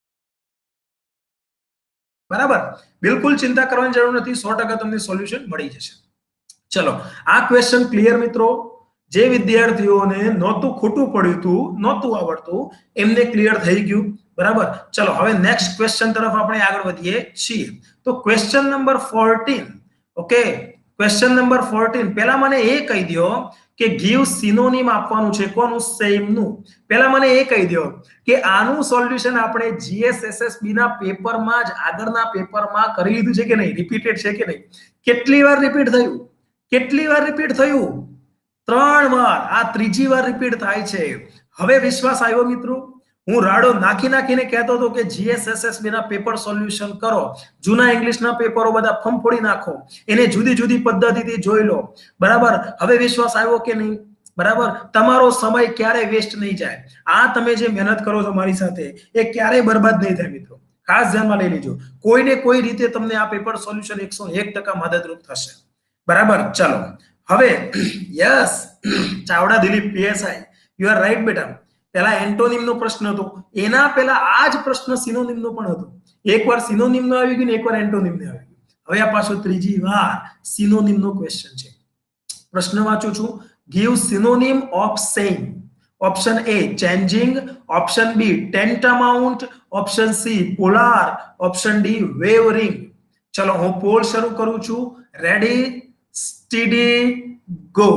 બરાબર, બિલકુલ ચિંતા કરવાની જરૂર નથી. સો ટકા તમને સોલ્યુશન મળી જશે. ચલો, આ ક્વેશ્ચન ક્લિયર મિત્રો? જે વિદ્યાર્થીઓને નહોતું ખોટું પડ્યું હતું, નહોતું આવડતું, એમને ક્લિયર થઈ ગયું. બરાબર, ચલો હવે નેક્સ્ટ ક્વેશ્ચન તરફ આપણે આગળ વધીએ છીએ. તો ક્વેશ્ચન નંબર ચૌદ. ઓકે, ક્વેશ્ચન નંબર ચૌદ, પહેલા મને એ કહી દો કે ગીવ સિનોનિમ આપવાનું છે કોનું? સેમ નું. પહેલા મને એ કહી દો કે આનું સોલ્યુશન આપણે જીએસએસએસબી ના પેપરમાં જ આગળના પેપરમાં કરી લીધું છે કે નહીં? રિપીટેડ છે કે નહીં? કેટલી વાર રિપીટ થયું? કેટલી વાર રિપીટ થયું? ત્રણ વાર. આ ત્રીજી વાર રિપીટ થાય છે. હવે વિશ્વાસ આવ્યો મિત્રો? હું રાડો નાખી નાખીને કહેતો હતો કે જીએસએસએસબી ના પેપર સોલ્યુશન કરો, જૂના ઇંગ્લિશના પેપરો બધા ફંફોડી નાખો, એને જુદી જુદી પદ્ધતિથી જોઈ લો. બરાબર? હવે વિશ્વાસ આવ્યો કે નહીં? બરાબર? તમારો સમય ક્યારે વેસ્ટ નહીં જાય. આ તમે જે મહેનત કરો છો મારી સાથે એ ક્યારેય બરબાદ નહીં થાય મિત્રો. ખાસ ધ્યાનમાં લઈ લેજો. કોઈને કોઈ રીતે તમને આ પેપર સોલ્યુશન એકસો એક ટકા મદદરૂપ થશે. બરાબર? ચલો હવે yes Chavda Dilip PSI, you are right બેટા. પહેલા એન્ટોનિમ નો પ્રશ્ન હતો, એના પહેલા આ જ પ્રશ્ન સિનોનિમ નો પણ હતો. એકવાર સિનોનિમ નો આવી ગયું ને એકવાર એન્ટોનિમ નો આવી ગયું. હવે આ પાછો ત્રીજી વાર સિનોનિમ નો ક્વેશ્ચન છે. પ્રશ્ન વાંચું છું. Give synonym of same. Option A changing, option B tantamount, option C polar, option D wavering. ચલો હું પોલ શરૂ કરું છું. Ready steady go.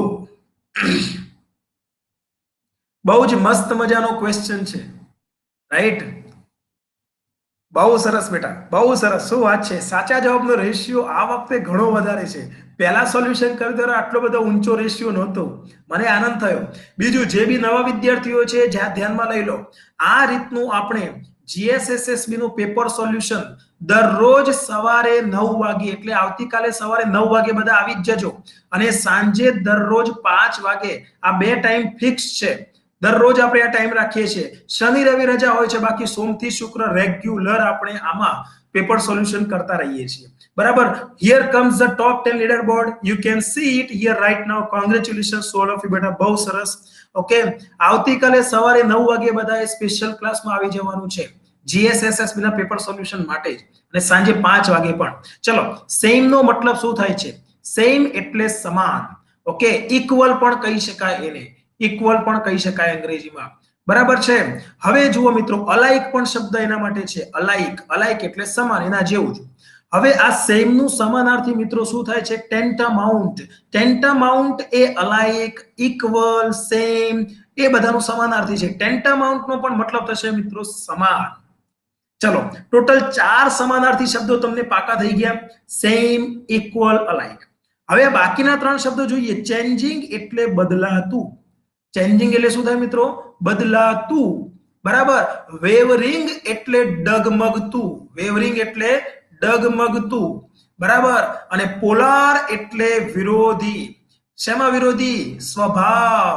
બહુ જ મસ્ત મજાનો ક્વેશ્ચન છે, રાઈટ? બહુ સરસ બેટા, બહુ સરસ. શું વાત છે? સાચા જવાબનો રેશિયો આ વખતે ઘણો વધારે છે. પહેલા સોલ્યુશન કર્યું ત્યારે આટલો બધો ઊંચો રેશિયો નહોતો. મને આનંદ થયો. બીજું, જે બી નવા વિદ્યાર્થીઓ છે જ્યાં ધ્યાનમાં લઈ લો, આ રીતનું આપણે જીએસએસએસબી નું પેપર સોલ્યુશન દરરોજ સવારે નવ વાગે, એટલે આવતીકાલે સવારે નવ વાગે બધા આવી જ જજો, અને સાંજે દરરોજ પાંચ વાગે. આ બે ટાઈમ ફિક્સ છે. દરરોજ આપણે આ ટાઈમ રાખીએ છીએ. શનિ રવિ રજા હોય છે, બાકી સોમથી શુક્ર રેગ્યુલર આપણે આમાં પેપર સોલ્યુશન કરતા રહીએ છીએ. બરાબર? Here comes the top ten leader board. You can see it here right now. Congratulations to all of you બેટા, બહુ સરસ. ઓકે, આવતીકાલે સવારે નવ વાગે બધાએ સ્પેશિયલ ક્લાસમાં આવી જવાનું છે જીએસએસએસબી ના પેપર સોલ્યુશન માટે જ, અને સાંજે પાંચ વાગે પણ. ચલો, સેમ નો મતલબ શું થાય છે? સેમ એટલે સમાન. ઓકે, ઇક્વલ પણ કહી શકાય એને. ઇક્વલ પણ કહી શકાય અંગ્રેજીમાં. બરાબર છે? હવે જુઓ મિત્રો, અલાઇક પણ શબ્દ એના માટે છે. અલાઇક, અલાઇક એટલે સમાન, એના જેવું જ. હવે આ સેમ નું સમાનાર્થી મિત્રો શું થાય છે? ટેન્ટામાઉન્ટ. ટેન્ટામાઉન્ટ એ અલાઇક, ઇક્વલ, સેમ એ બધાનું સમાનાર્થી છે. ટેન્ટામાઉન્ટ નો પણ મતલબ થશે મિત્રો સમાન. ચલો, ટોટલ ચાર સમાનાર્થી શબ્દો તમને પાકા થઈ ગયા. Same, equal, alike. હવે બાકીના ત્રણ શબ્દો જોઈએ. ચેન્જિંગ એટલે બદલાતું. ચેન્જિંગ એટલે શું થાય મિત્રો? બદલાતું. બરાબર? વેવરિંગ એટલે ડગમગતું. વેવરિંગ એટલે ડગમગતું. બરાબર? અને પોલાર એટલે વિરોધી. શેમાં વિરોધી? સ્વભાવ,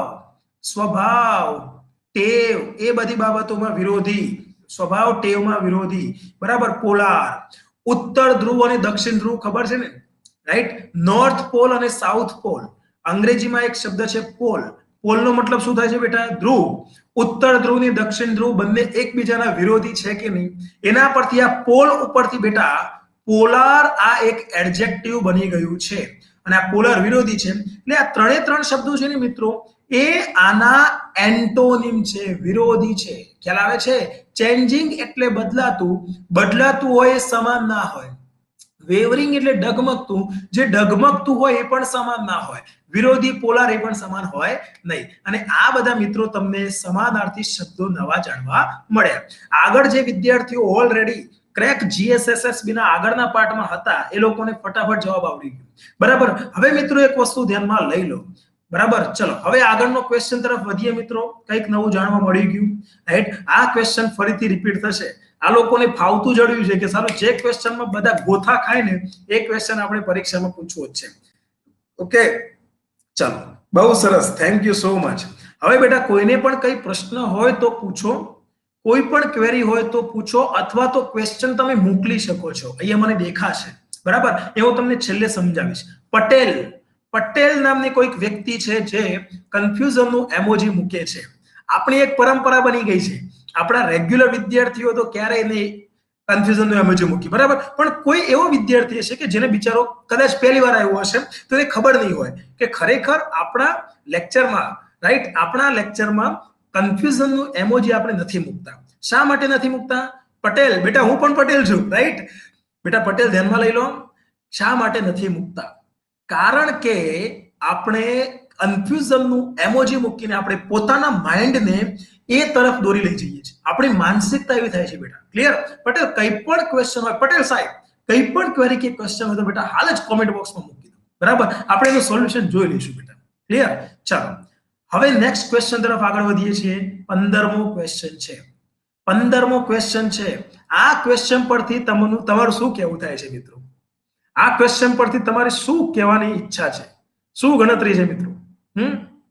સ્વભાવ, ટેવ, એ બધી બાબતોમાં વિરોધી. સ્વભાવ, ટેવમાં વિરોધી. બરાબર? પોલાર. ઉત્તર ધ્રુવ અને દક્ષિણ ધ્રુવ ખબર છે ને? રાઈટ? નોર્થ પોલ અને સાઉથ પોલ. અંગ્રેજીમાં એક શબ્દ છે પોલ. પોલનો મતલબ શું થાય છે બેટા? ધ્રુવ. ઉત્તર ધ્રુવ ની દક્ષિણ ધ્રુવ બંને એકબીજાના વિરોધી છે કે નહીં? એના પરથી આ પોલ ઉપરથી બેટા પોલાર આ એક એડજેક્ટિવ બની ગયું છે, અને આ પોલાર વિરોધી છે. એટલે આ ત્રણે ત્રણ શબ્દો છે ને મિત્રો, એ આના એન્ટોનિમ છે, વિરોધી છે. ખ્યાલ આવે છે? ચેન્જિંગ એટલે બદલાતું. બદલાતું હોય એ સમાન ના હોય. વેવરિંગ એટલે ડગમગતું. જે ડગમગતું હોય એ પણ સમાન ના હોય. વિરોધી, પોલાર એ પણ સમાન હોય નહીં. અને આ બધા મિત્રો તમને સમાનાર્થી શબ્દો નવા જાણવા મળ્યા. આગળ જે વિદ્યાર્થીઓ ઓલરેડી ક્રેક જીએસએસએસબી ના આગળના પાર્ટમાં હતા એ લોકોને ફટાફટ જવાબ આવડી ગયો. બરાબર? હવે મિત્રો એક વસ્તુ ધ્યાનમાં લઈ લો. બરાબર? ચલો હવે આગળનો ક્વેશ્ચન તરફ વધીએ મિત્રો. કંઈક નવું જાણવા મળી ગયું, રાઈટ? આ ક્વેશ્ચન ફરીથી રિપીટ થશે. આ લોકોને ફાવતું જડ્યું છે કે સારું જે ક્વેશ્ચનમાં બધા ગોથા ખાય ને એ ક્વેશ્ચન આપણે પરીક્ષામાં પૂછવો જ છે. ઓકે, ચલો, બહુ સરસ. Thank you so much. હવે બેટા કોઈને પણ કઈ પ્રશ્ન હોય તો પૂછો, કોઈ પણ ક્વેરી હોય તો પૂછો, અથવા તો ક્વેશ્ચન તમે મોકલી શકો છો. અહીંયા મને દેખાશે. બરાબર? એ હું તમને છેલ્લે સમજાવીશ. પટેલ, પટેલ નામની કોઈક વ્યક્તિ છે જે કન્ફ્યુઝન નું એમોજી મૂકે છે. આપણી એક પરંપરા બની ગઈ છે. આપણા રેગ્યુલર વિદ્યાર્થીઓ તો ક્યારેય નહીં કન્ફ્યુઝન નું એમોજી મૂકી. બરાબર? પણ કોઈ એવો વિદ્યાર્થી હશે કે જેને બિચારો કદાચ પહેલી વાર આવ્યો હશે તો એને ખબર નહીં હોય કે ખરેખર આપણા લેક્ચરમાં, રાઈટ, આપણા લેક્ચરમાં કન્ફ્યુઝન નું એમોજી આપણે નથી મૂકતા. શા માટે નથી મૂકતા? પટેલ, બેટા હું પણ પટેલ છું, રાઈટ? બેટા પટેલ ધ્યાનમાં લઈ લો. શા માટે નથી મૂકતા? કારણ કે આપણે કન્ફ્યુઝનનું એમોજી મૂકીને આપણે પોતાના માઇન્ડને એ તરફ દોરી લઈ જઈએ છીએ. આપણી માનસિકતા એવી થાય છે બેટા. ક્લિયર? પટેલ કંઈ પણ ક્વેશ્ચન હોય, પટેલ સાહેબ કંઈ પણ ક્વેરી કે ક્વેશ્ચન હોય તો બેટા હાલ જ કોમેન્ટ બોક્સમાં મૂકી દો. બરાબર? આપણે એનું સોલ્યુશન જોઈ લઈશું બેટા. ક્લિયર? ચાલો હવે નેક્સ્ટ ક્વેશ્ચન તરફ આગળ વધીએ છીએ. પંદરમો ક્વેશ્ચન છે. પંદરમો ક્વેશ્ચન છે. આ ક્વેશ્ચન પરથી તમારું તમારું શું કહેવું થાય છે મિત્રો? આ ક્વેશ્ચન પરથી તમારે શું કહેવાની ઈચ્છા છે? શું ગણતરી છે મિત્રો? હમ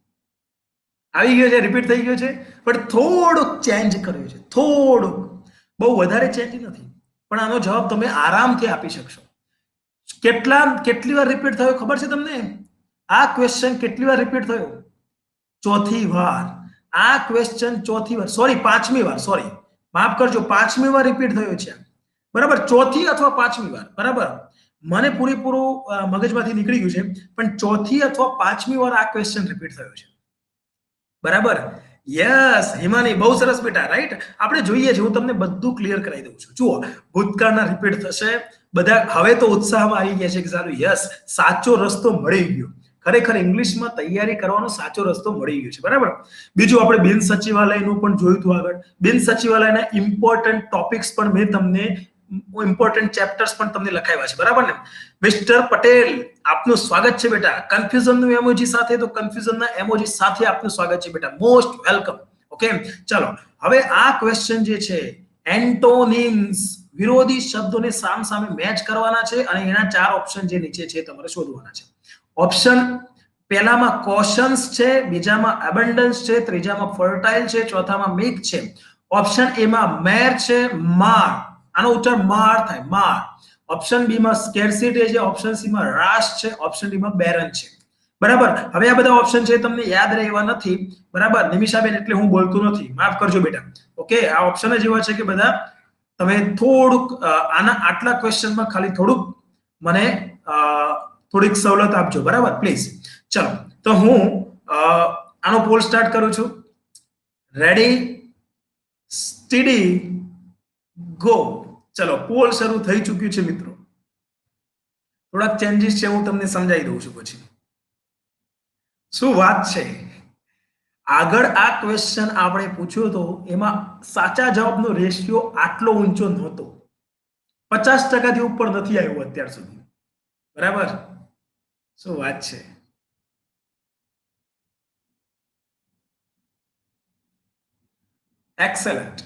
આવી ગયો છે, રિપીટ થઈ ગયો છે, પણ થોડુંક ચેન્જ કર્યું છે. થોડુંક, બહુ વધારે ચેન્જ નથી, પણ આનો જવાબ તમે આરામથી આપી શકશો. કેટલા કેટલી વાર રિપીટ થયો ખબર છે તમને? આ ક્વેશ્ચન કેટલી વાર રિપીટ થયો? ચોથી વાર. આ ક્વેશ્ચન ચોથી વાર, સોરી પાંચમી વાર, સોરી માફ કરજો, પાંચમી વાર રિપીટ થયો છે. બરાબર? ચોથી અથવા પાંચમી વાર. બરાબર? મને પૂરેપૂરું મગજમાંથી નીકળી ગયું છે, પણ ચોથી અથવા પાંચમી વાર આ ક્વેશ્ચન રિપીટ થયો છે. બરાબર? યસ હિમાની, બહુ સરસ બેટા. રાઈટ? આપણે જોઈએ છે, હું તમને બધું ક્લિયર કરાવી દઉં છું. જુઓ, ભૂતકાળના રિપીટ થશે બધા. હવે તો ઉત્સાહમાં આવી ગયા છે કે સારું, યસ સાચો રસ્તો મળી ગયો. ખરેખર ઇંગ્લિશમાં તૈયારી કરવાનો સાચો રસ્તો મળી ગયો છે. બરાબર? બીજું આપણે બિન સચિવાલયનું પણ જોયું હતું આગળ. બિન સચિવાલયના ઇમ્પોર્ટન્ટ ટોપિક્સ પણ મેં તમને ઇમ્પોર્ટન્ટ ચેપ્ટર્સ પણ તમને લખાવ્યા છે. બરાબર ને? મિસ્ટર પટેલ આપનું સ્વાગત છે બેટા. કન્ફ્યુઝનનું એમોજી સાથે, તો કન્ફ્યુઝનના એમોજી સાથે આપનું સ્વાગત છે બેટા. Most welcome. ઓકે, ચલો હવે આ ક્વેશ્ચન જે છે, એન્ટોનિમ્સ વિરોધી શબ્દોને સામ સામે મેચ કરવાના છે અને એના ચાર ઓપ્શન જે નીચે છે તમારે શોધવાના છે. ઓપ્શન પહેલામાં કોશન્સ છે, બીજામાં એબન્ડન્સ છે, ત્રીજામાં ફર્ટાઇલ છે, ચોથામાં મિક છે. ઓપ્શન એ માં મેર છે, માર, આનો ઉચ્ચાર માર થાય, માર. ઓપ્શન બી માં સ્કેર્સિટી છે, ઓપ્શન સી માં રાશ છે, ઓપ્શન ડી માં બેરન છે. બરાબર? હવે આ બધા ઓપ્શન છે તમને યાદ રહેવા નથી. બરાબર? નિમિષાબેન એટલે હું બોલતો નથી, માફ કરજો બેટા. ઓકે, આ ઓપ્શન જ એવા છે કે બધા તમે થોડુંક આના આટલા ક્વેશ્ચનમાં ખાલી થોડુંક મને થોડીક સવલત આપજો. બરાબર? પ્લીઝ. ચલો તો હું આનો પોલ સ્ટાર્ટ કરું છું. Ready, steady, go. ચલો પોલ શરૂ થઈ ચૂક્યું છે મિત્રો. થોડાક ચેન્જીસ છે, હું તમને સમજાવી દઉં છું પછી. શું વાત છે? આગળ આ ક્વેશ્ચન આપણે પૂછ્યો હતો, એમાં સાચા જવાબનો રેશિયો આટલો ઊંચો નહોતો. પચાસ ટકાથી ઉપર નથી આવ્યો અત્યાર સુધી. બરાબર? શું વાત છે? એક્સેલન્ટ.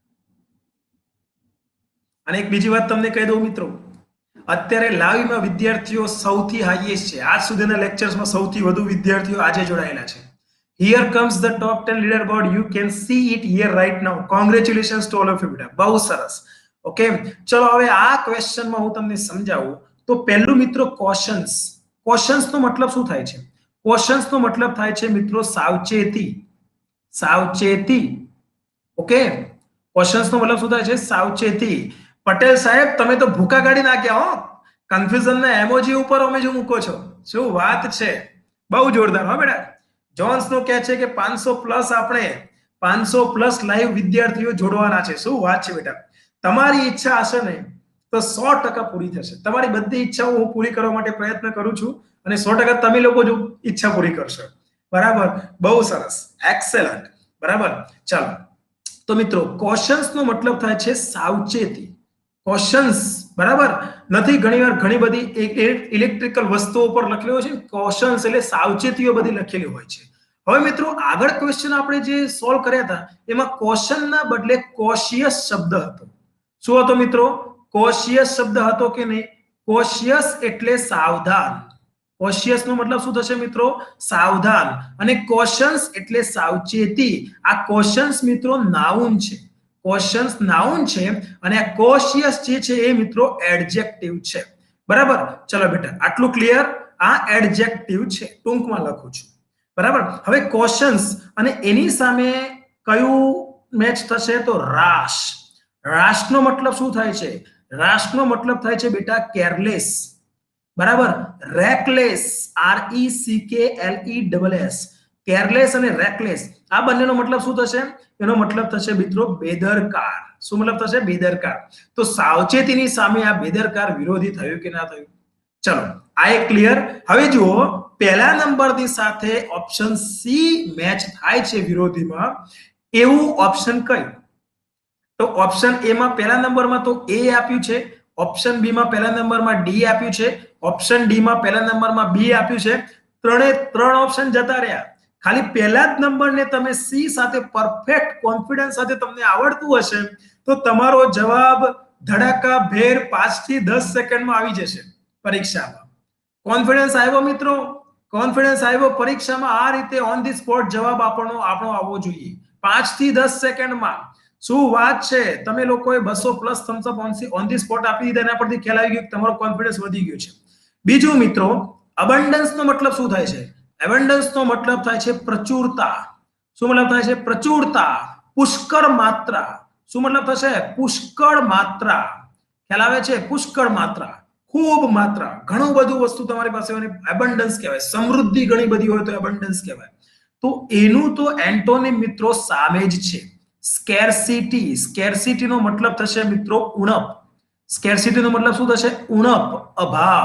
અને એક બીજી વાત તમને કહી દઉં મિત્રો, અત્યારે લાઈવમાં વિદ્યાર્થીઓ સૌથી હાઈએસ્ટ છે. આજ સુધીના લેક્ચર્સમાં સૌથી વધુ વિદ્યાર્થીઓ આજે જોડાયેલા છે. Here comes the top ten leaderboard. You can see it here right now. Congratulations to all of you બેટા. બહુ સરસ. ઓકે, ચલો હવે આ ક્વેશ્ચનમાં હું તમને સમજાવું. તો પહેલું મિત્રો કોશન્સ. કોશન્સ નો મતલબ શું થાય છે? કોશન્સ નો મતલબ થાય છે મિત્રો સાવચેતી. સાવચેતી. ઓકે, કોશન્સ નો મતલબ શું થાય છે? સાવચેતી. પટેલ સાહેબ તમે તો ભૂકા કાઢી નાખ્યા હો. કન્ફ્યુઝન ના એમોજી ઉપર અમે જો મૂકો છો. શું વાત છે? બહુ જોરદાર હો બેટા. જોન્સ નો કહે છે કે પાંચસો પ્લસ આપણે પાંચસો પ્લસ લાઈવ વિદ્યાર્થીઓ જોડવાના છે. શું વાત છે બેટા? તમારી ઈચ્છા હશે ને તો સો ટકા પૂરી થશે. તમારી બધી ઈચ્છાઓ હું પૂરી કરવા માટે પ્રયત્ન કરું છું અને સો ટકા તમે લોકો જો ઈચ્છા પૂરી કરશો. બરાબર? બહુ સરસ, એક્સેલન્ટ. બરાબર? ચાલો તો મિત્રો કોશન્સ નો મતલબ થાય છે સાવચેતી. કોશન્સ બરાબર નથી, ઘણીવાર ઘણી બધી ઇલેક્ટ્રિકલ વસ્તુઓ પર લખેલું હોય છે કોશન્સ એટલે સાવચેતીઓ બધી લખેલી હોય છે. હવે મિત્રો આગળ ક્વેશ્ચન આપણે જે સોલ્વ કર્યા હતા એમાં કોશન ના બદલે કોશિયસ શબ્દ હતો. શું હતો મિત્રો? કોશિયસ શબ્દ હતો કે નહીં? કોશિયસ એટલે સાવધાન. કોશિયસ નો મતલબ શું થશે મિત્રો? સાવધાન. અને કોશન્સ એટલે સાવચેતી. આ કોશન્સ મિત્રો નાઉન છે. કોશન્સ નાઉન છે અને આ કોશિયસ જે છે એ મિત્રો એડજેક્ટિવ છે. બરાબર? ચલો બેટા આટલું ક્લિયર. આ એડજેક્ટિવ છે, ટૂંકમાં લખું છું. બરાબર? હવે કોશન્સ અને એની સામે કયું મેચ થશે? તો રાશ. રાશનો મતલબ શું થાય છે? રાશનો મતલબ થાય છે બેટા કેરલેસ. બરાબર? Reckless, R E C K L E double S. Careless અને રેકલેસ આ બંનેનો મતલબ શું થશે? એનો મતલબ થશે મિત્રો બેદરકાર. શું મતલબ થશે? બેદરકાર. તો સાવચેતીની સામે આ બેદરકાર વિરોધી થયું કે ના થયું? ચલો આ એક ક્લિયર। હવે જુઓ પહેલા નંબરની સાથે ઓપ્શન સી મેચ થાય છે વિરોધીમાં એવું ઓપ્શન કઈ? તો ઓપ્શન એ માં પહેલા નંબરમાં તો એ આપ્યું છે, ઓપ્શન બી માં પહેલા નંબરમાં ડી આપ્યું છે, ઓપ્શન ડી માં પહેલા નંબરમાં બી આપ્યું છે। ત્રણે ત્રણ ઓપ્શન જતા રહ્યા। ખાલી પહેલા જ નંબરને તમે સી સાથે પરફેક્ટ કોન્ફિડન્સ સાથે તમને આવડતું હશે તો તમારો જવાબ ધડાકા ભેર પાંચ થી દસ સેકન્ડમાં આવી જશે પરીક્ષામાં। કોન્ફિડન્સ આવ્યો મિત્રો? કોન્ફિડન્સ આવ્યો? પરીક્ષામાં આ રીતે ઓન ધી સ્પોટ જવાબ આપણો આપણો આવવો જોઈએ પાંચ થી દસ સેકન્ડમાં। શું વાત છે? તમે લોકોએ બસો plus thumbs up on the spot આપી દીધા, એના પરથી ખ્યાલ આવી ગયો કે તમારો કોન્ફિડન્સ વધી ગયો છે। બીજું મિત્રો, અબન્ડન્સ નો મતલબ શું થાય છે? એબન્ડન્સ નો મતલબ થાય છે પ્રચુરતા। શું મતલબ થાય છે? પ્રચુરતા, પુષ્કળ માત્રા। શું મતલબ થશે? પુષ્કળ માત્રા। ખ્યાલ આવે છે? પુષ્કળ માત્રા, ખૂબ માત્રા, ઘણું બધું વસ્તુ તમારી પાસે હોય એબન્ડન્સ કહેવાય। સમૃદ્ધિ ઘણી બધી હોય તો એબન્ડન્સ કહેવાય। તો એનું તો એન્ટોનિમ મિત્રો સામે જ છે, સ્કેર્સિટી। સ્કેર્સિટી નો મતલબ થશે મિત્રો ઉણપ। સ્કેર્સિટી નો મતલબ શું થશે? ઉણપ, અભાવ।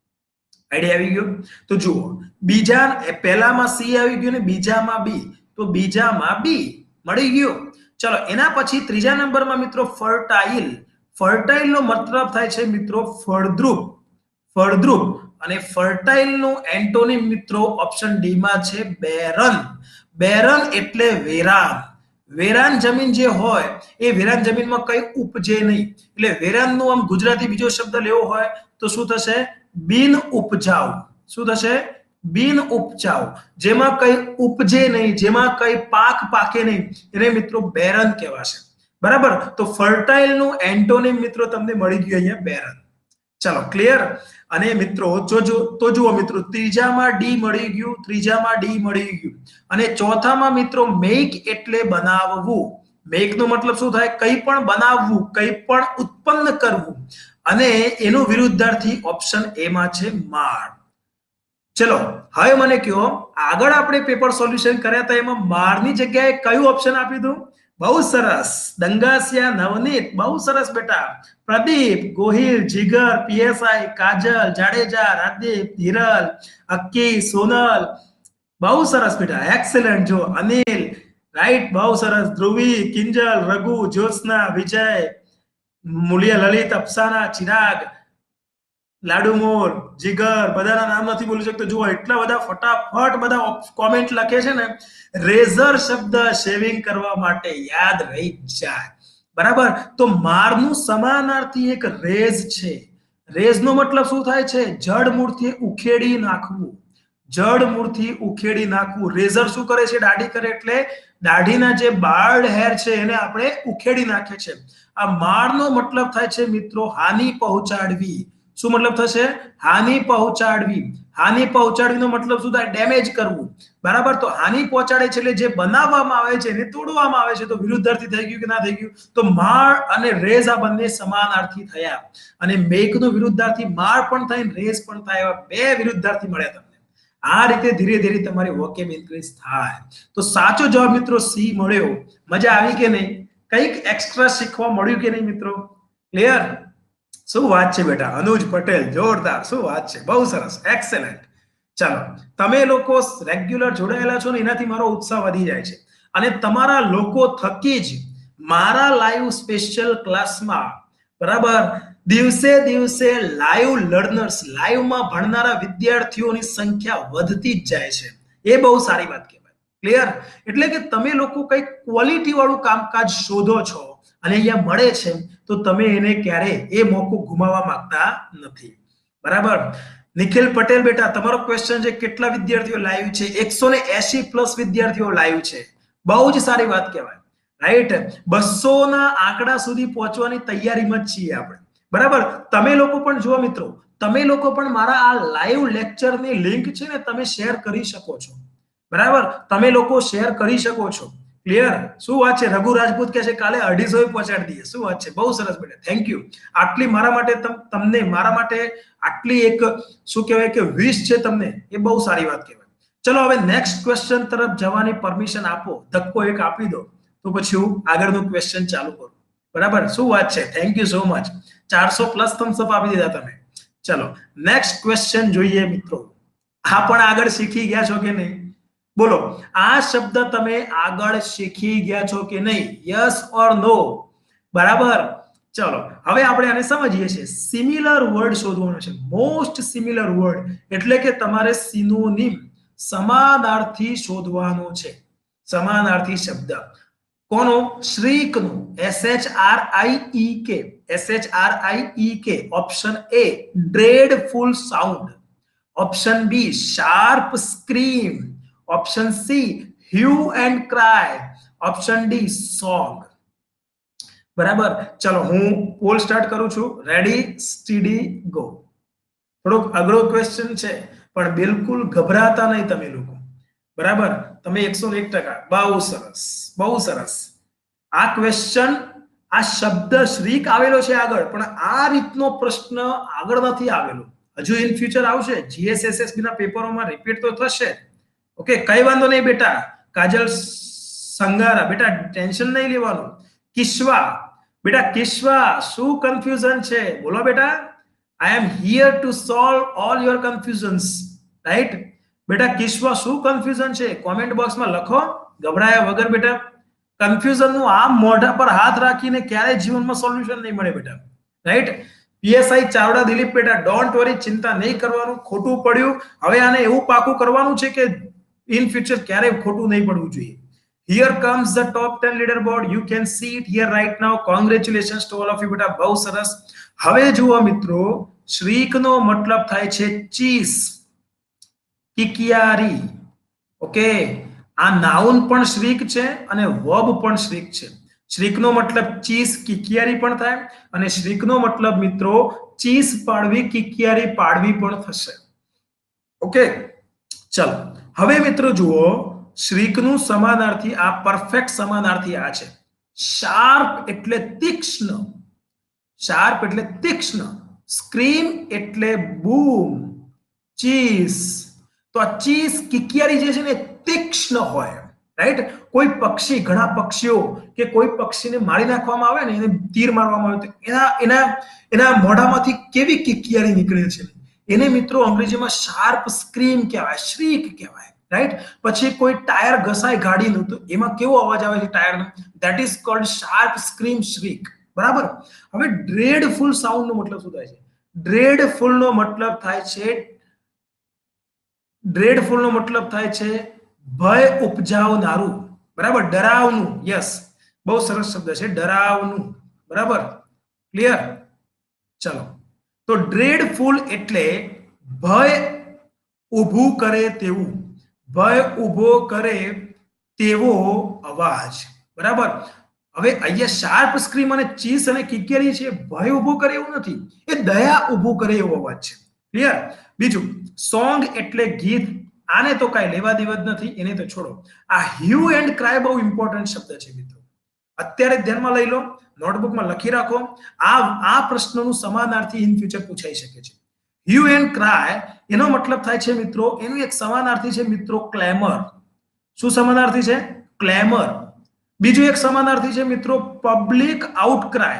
આઈડિયા આવી ગયો? તો જુઓ બીજા પહેલામાં સી આવી ગયું ને બીજામાં બી, તો બીજામાં બી મળી ગયો। ચલો એના પછી ત્રીજા નંબરમાં મિત્રો ફર્ટાઇલ। ફર્ટાઇલ નો મતલબ થાય છે મિત્રો ફળદ્રુપ, ફળદ્રુપ। અને ફર્ટાઇલ નો એન્ટોનિમ મિત્રો ઓપ્શન ડી માં છે બેરન। બેરન એટલે વેરાન। વેરાન જમીન જે હોય એ વેરાન જમીનમાં કઈ ઉપજે નહીં, એટલે વેરાનનો આમ ગુજરાતી બીજો શબ્દ લેવો હોય તો શું થશે? બિન ઉપજાઉ। શું થશે? બિન ઉપજાઉ, જેમાં કઈ ઉપજે નહીં, જેમાં કઈ પાક પાકે નહીં, એને મિત્રો બેરન કહેવાશે। બરાબર? તો ફર્ટાઇલ નું એન્ટોનિમ મિત્રો તમને મળી ગયું અહીંયા બેરન। ચલો ક્લિયર? અને મિત્રો જો જો તો જુઓ મિત્રો ત્રીજામાં ડી મળી ગયું, ત્રીજામાં ડી મળી ગયું। અને ચોથામાં મિત્રો મેક એટલે બનાવવું। મેક નો મતલબ શું થાય? કંઈ પણ બનાવવું, કંઈ પણ ઉત્પન્ન કરવું। અને એનો વિરુદ્ધાર્થી ઓપ્શન એ માં છે માળ। ચલો હવે મને કહો આગળ આપણે પેપર સોલ્યુશન કર્યા હતા એમાં માળની જગ્યાએ કયું ઓપ્શન આપ્યું હતું? બહુ સરસ, દંગાસિયા નવનીત, બહુ સરસ બેટા। પ્રદીપ, ગોહિલ, જીગર, પીએસઆઈ, કાજલ, જાડેજા, રાજદીપ, હિરલ, અક્કી, સોનલ, બહુ સરસ બેટા, એક્સેલન્ટ। જો અનિલ, રાઈટ, બહુ સરસ। ધ્રુવી, કિંજલ, રઘુ, જ્યોત્સના, વિજય, મુલિયા, લલિત, અફસાના, ચિરાગ, લાડુમોર, જીગર, બધાના નામ નથી બોલી શકતો। જુઓ એટલા બધા ફટાફટ બધા કોમેન્ટ લખે છે ને, રેઝર શબ્દ શેવિંગ કરવા માટે યાદ રહી જાય। બરાબર? તો મારનું સમાનાર્થી એક રેઝ છે। રેઝ નો મતલબ શું થાય છે? જડ મૂળથી ઉખેડી નાખવું, જડ મૂળથી ઉખેડી નાખવું। રેઝર શું કરે છે? દાઢી કરે એટલે દાઢીના જે બાર્ડ હેર છે એને આપણે ઉખેડી નાખે છે। આ મારનો મતલબ થાય છે મિત્રો હાનિ પહોંચાડવી। શું મતલબ થશે? હાનિ પહોંચાડવી। હાનિ પહોંચાડવીનો મતલબ શું થાય? ડેમેજ કરવું। બરાબર? તો હાનિ પહોંચાડે છે એટલે જે બનાવવામાં આવે છે એને તોડવામાં આવે છે। તો વિરુદ્ધાર્થી થઈ ગયું કે ના થઈ ગયું? તો માળ અને રેઝ આ બંને સમાનાર્થી થયા। અને મેકનો વિરુદ્ધાર્થી માળ પણ થાય, રેઝ પણ થાય, એવા બે વિરુદ્ધાર્થી મળ્યા તમને। આ રીતે ધીરે ધીરે તમારી વોકેબ ઇન્ક્રીઝ થાય। તો સાચો જવાબ મિત્રો સી મળ્યો। મજા આવી કે નહીં? કંઈક એક્સ્ટ્રા શીખવા મળ્યું કે નહીં મિત્રો? ક્લિયર? શું વાત છે બેટા? અનુજ પટેલ, જોરદાર, શું વાત છે, બહુ સરસ, એક્સેલન્ટ। ચાલો તમે લોકો રેગ્યુલર જોડાયેલા છો ને એનાથી મારો ઉત્સાહ વધી જાય છે। અને તમારા લોકો થકી જ મારા લાઈવ સ્પેશિયલ ક્લાસમાં બરાબર દિવસે દિવસે લાઈવ લર્નર્સ, લાઈવમાં ભણનારા વિદ્યાર્થીઓની સંખ્યા વધતી જ જાય છે। એ બહુ સારી વાત કહેવાય। ક્લિયર? એટલે કે તમે લોકો કંઈક ક્વોલિટી વાળું કામકાજ શોધો છો અને અહીંયા મળે છે તો તમે એને ક્યારે એ મોકો ગુમાવવા માંગતા નથી। બરાબર? નિખિલ પટેલ બેટા તમારો ક્વેશ્ચન છે કેટલા વિદ્યાર્થીઓ લાઈવ છે? એકસો એંસી પ્લસ વિદ્યાર્થીઓ લાઈવ છે। બહુ જ સારી વાત કહેવાય। રાઈટ? બસો ના આંકડા સુધી પહોંચવાની તૈયારીમાં જ છીએ આપણે। બરાબર? તમે લોકો પણ જુઓ મિત્રો, તમે લોકો પણ મારા આ લાઈવ લેક્ચરની લિંક છે ને તમે શેર કરી શકો છો। બરાબર? તમે લોકો શેર કરી શકો છો। ક્લિયર? શું વાત છે? રઘુ રાજપૂત કહે છે કાલે અઢીસો પહોંચાડી દઈએ। શું વાત છે? બહુ સરસ બેટા, થેન્ક યુ। આટલી મારા માટે તમને મારા માટે આટલી એક શું કહેવાય કે વિશ છે તમને, એ બહુ સારી વાત કહેવાય। ચલો હવે નેક્સ્ટ ક્વેશ્ચન તરફ જવાની પરમિશન આપો। ધક્કો એક આપી દો તો પછી હું આગળનું ક્વેશ્ચન ચાલુ કરું। બરાબર? શું વાત છે? Thank you so much. ચારસો પ્લસ થમ્સ અપ આપી દીધા તમે। चलो नेक्स्ट क्वेश्चन જોઈએ મિત્રો. આ પણ આગળ શીખી ગયા છો કે નહીં? બોલો, આ શબ્દ તમે આગળ શીખી ગયા છો કે નહીં? Yes or no? બરાબર. ચલો હવે આપણે આને સમજીએ છીએ. સિમિલર વર્ડ શોધવાનો છે. મોસ્ટ સિમિલર વર્ડ એટલે કે તમારે સિનોનિમ સમાનાર્થી શોધવાનો છે. સમાનાર્થી શબ્દ કોનો? શ્રીકનો. S H R I E K. S H R I E K. Option A dreadful sound. Option B sharp scream. Option C hue and cry. Option D song. બરાબર. ચલો હું પોલ સ્ટાર્ટ કરું છું. Ready steady go. થોડોક અઘરો question છે પણ બિલકુલ ગભરાતા નહીં તમે લોકો. બરાબર. તમે એકસો એક ટકા. બહુ સરસ, બહુ સરસ. આ ક્વેશ્ચન, આ શબ્દ શ્રીક આવેલો છે આગળ, પણ આ રીતનો પ્રશ્ન આગળ નથી આવેલો. હજુ ઇન ફ્યુચર આવશે. જીએસએસએસબી ના પેપરોમાં રિપીટ તો થશે. ઓકે, કઈ વાંધો નહીં બેટા. કાજલ સંગારા, બેટા ટેન્શન નહીં લેવાનું. કિશ્વા, બેટા કિશ્વા, શું કન્ફ્યુઝન છે? બોલો બેટા. I am here to solve all your confusions. Right બેટા? કિશ્વા, શું કન્ફ્યુઝન છે? કોમેન્ટ બોક્સમાં લખો, ગભરાયા વગર બેટા. કન્ફ્યુઝન નું આમ મોઢા પર હાથ રાખીને ક્યારે જીવનમાં સોલ્યુશન નહીં મળે બેટા. રાઈટ? પીએસઆઈ ચાવડા દિલીપ, બેટા ડોન્ટ વરી, ચિંતા નહીં કરવાનું. ખોટું પડ્યું, હવે આને એવું પાકું કરવાનું છે કે ઇન ફ્યુચર ક્યારેય ખોટું નહીં પડવું જોઈએ. Here comes the top ten leaderboard. You can see it here right now. Congratulations to all of you બેટા. બહુ સરસ. હવે જુઓ મિત્રો, શ્રીકનો મતલબ થાય છે ચીઝ, કિકિયારી. ઓકે, આ નાઉન પણ શ્રીક છે અને વર્બ પણ શ્રીક છે. શ્રીકનો મતલબ ચીઝ, કિકિયારી પણ થાય અને શ્રીકનો મતલબ મિત્રો ચીઝ પાડવી, કિકિયારી પાડવી પણ થશે. ઓકે, ચલો હવે મિત્રો જુઓ, શ્રીકનું સમાનાર્થી, આ પરફેક્ટ સમાનાર્થી આ છે. શાર્પ એટલે તીક્ષ્ણ. શાર્પ એટલે તીક્ષ્ણ. સ્ક્રીમ એટલે બૂમ. ચીઝ, તો આ ચીઝ, કિકિયારી જે છે ને તીક્ષ્ણ હોય. રાઈટ? કોઈ પક્ષી, ઘણા પક્ષીઓ કે કોઈ પક્ષીને મારી નાખવામાં આવે ને, એને તીર મારવામાં આવે તો એના એના એના મોઢામાંથી કેવી કિકિયારી નીકળે છે, એને મિત્રો અંગ્રેજીમાં શાર્પ સ્ક્રીમ કહેવાય, શ્રીક કહેવાય. રાઈટ? પછી કોઈ ટાયર ઘસાય ગાડીનું તો એમાં કેવો અવાજ આવે છે ટાયરનો? That is called sharp scream, shriek. બરાબર. હવે ડ્રેડફુલ સાઉન્ડ નો મતલબ શું થાય છે? ડ્રેડફુલ નો મતલબ થાય છે ડ્રેડફુલ નો મતલબ થાય છે ભય ઉપજાવનારું. બરાબર? ડરાવનું. યસ, બહુ સરસ શબ્દ છે, ડરાવનું. બરાબર? ક્લિયર? ચલો, તો ડ્રેડફુલ એટલે ભય ઊભું કરે તેવું, ભય ઊભો કરે તેવો અવાજ. બરાબર? હવે અહીંયા શાર્પ સ્ક્રીમ અને ચીસ અને કિકિયારી છે, ભય ઊભો કરે એવું નથી, એ દયા ઊભો કરે એવો અવાજ છે. ક્લિયર? બીજું, સોંગ એટલે ગીત. આને તો કાંઈ લેવા દેવા જ નથી, એને તો છોડો. આ હ્યુ એન્ડ ક્રાય બહુ ઇમ્પોર્ટન્ટ શબ્દ છે મિત્રો. અત્યારે ધ્યાનમાં લઈ લો, નોટબુકમાં લખી રાખો. આ આ પ્રશ્નનું સમાનાર્થી ઇન ફ્યુચર પૂછાઈ શકે છે. હ્યુ એન્ડ ક્રાય એનો મતલબ થાય છે મિત્રો, એનું એક સમાનાર્થી છે મિત્રો ક્લેમર. શું સમાનાર્થી છે? ક્લેમર. બીજું એક સમાનાર્થી છે મિત્રો પબ્લિક આઉટક્રાય.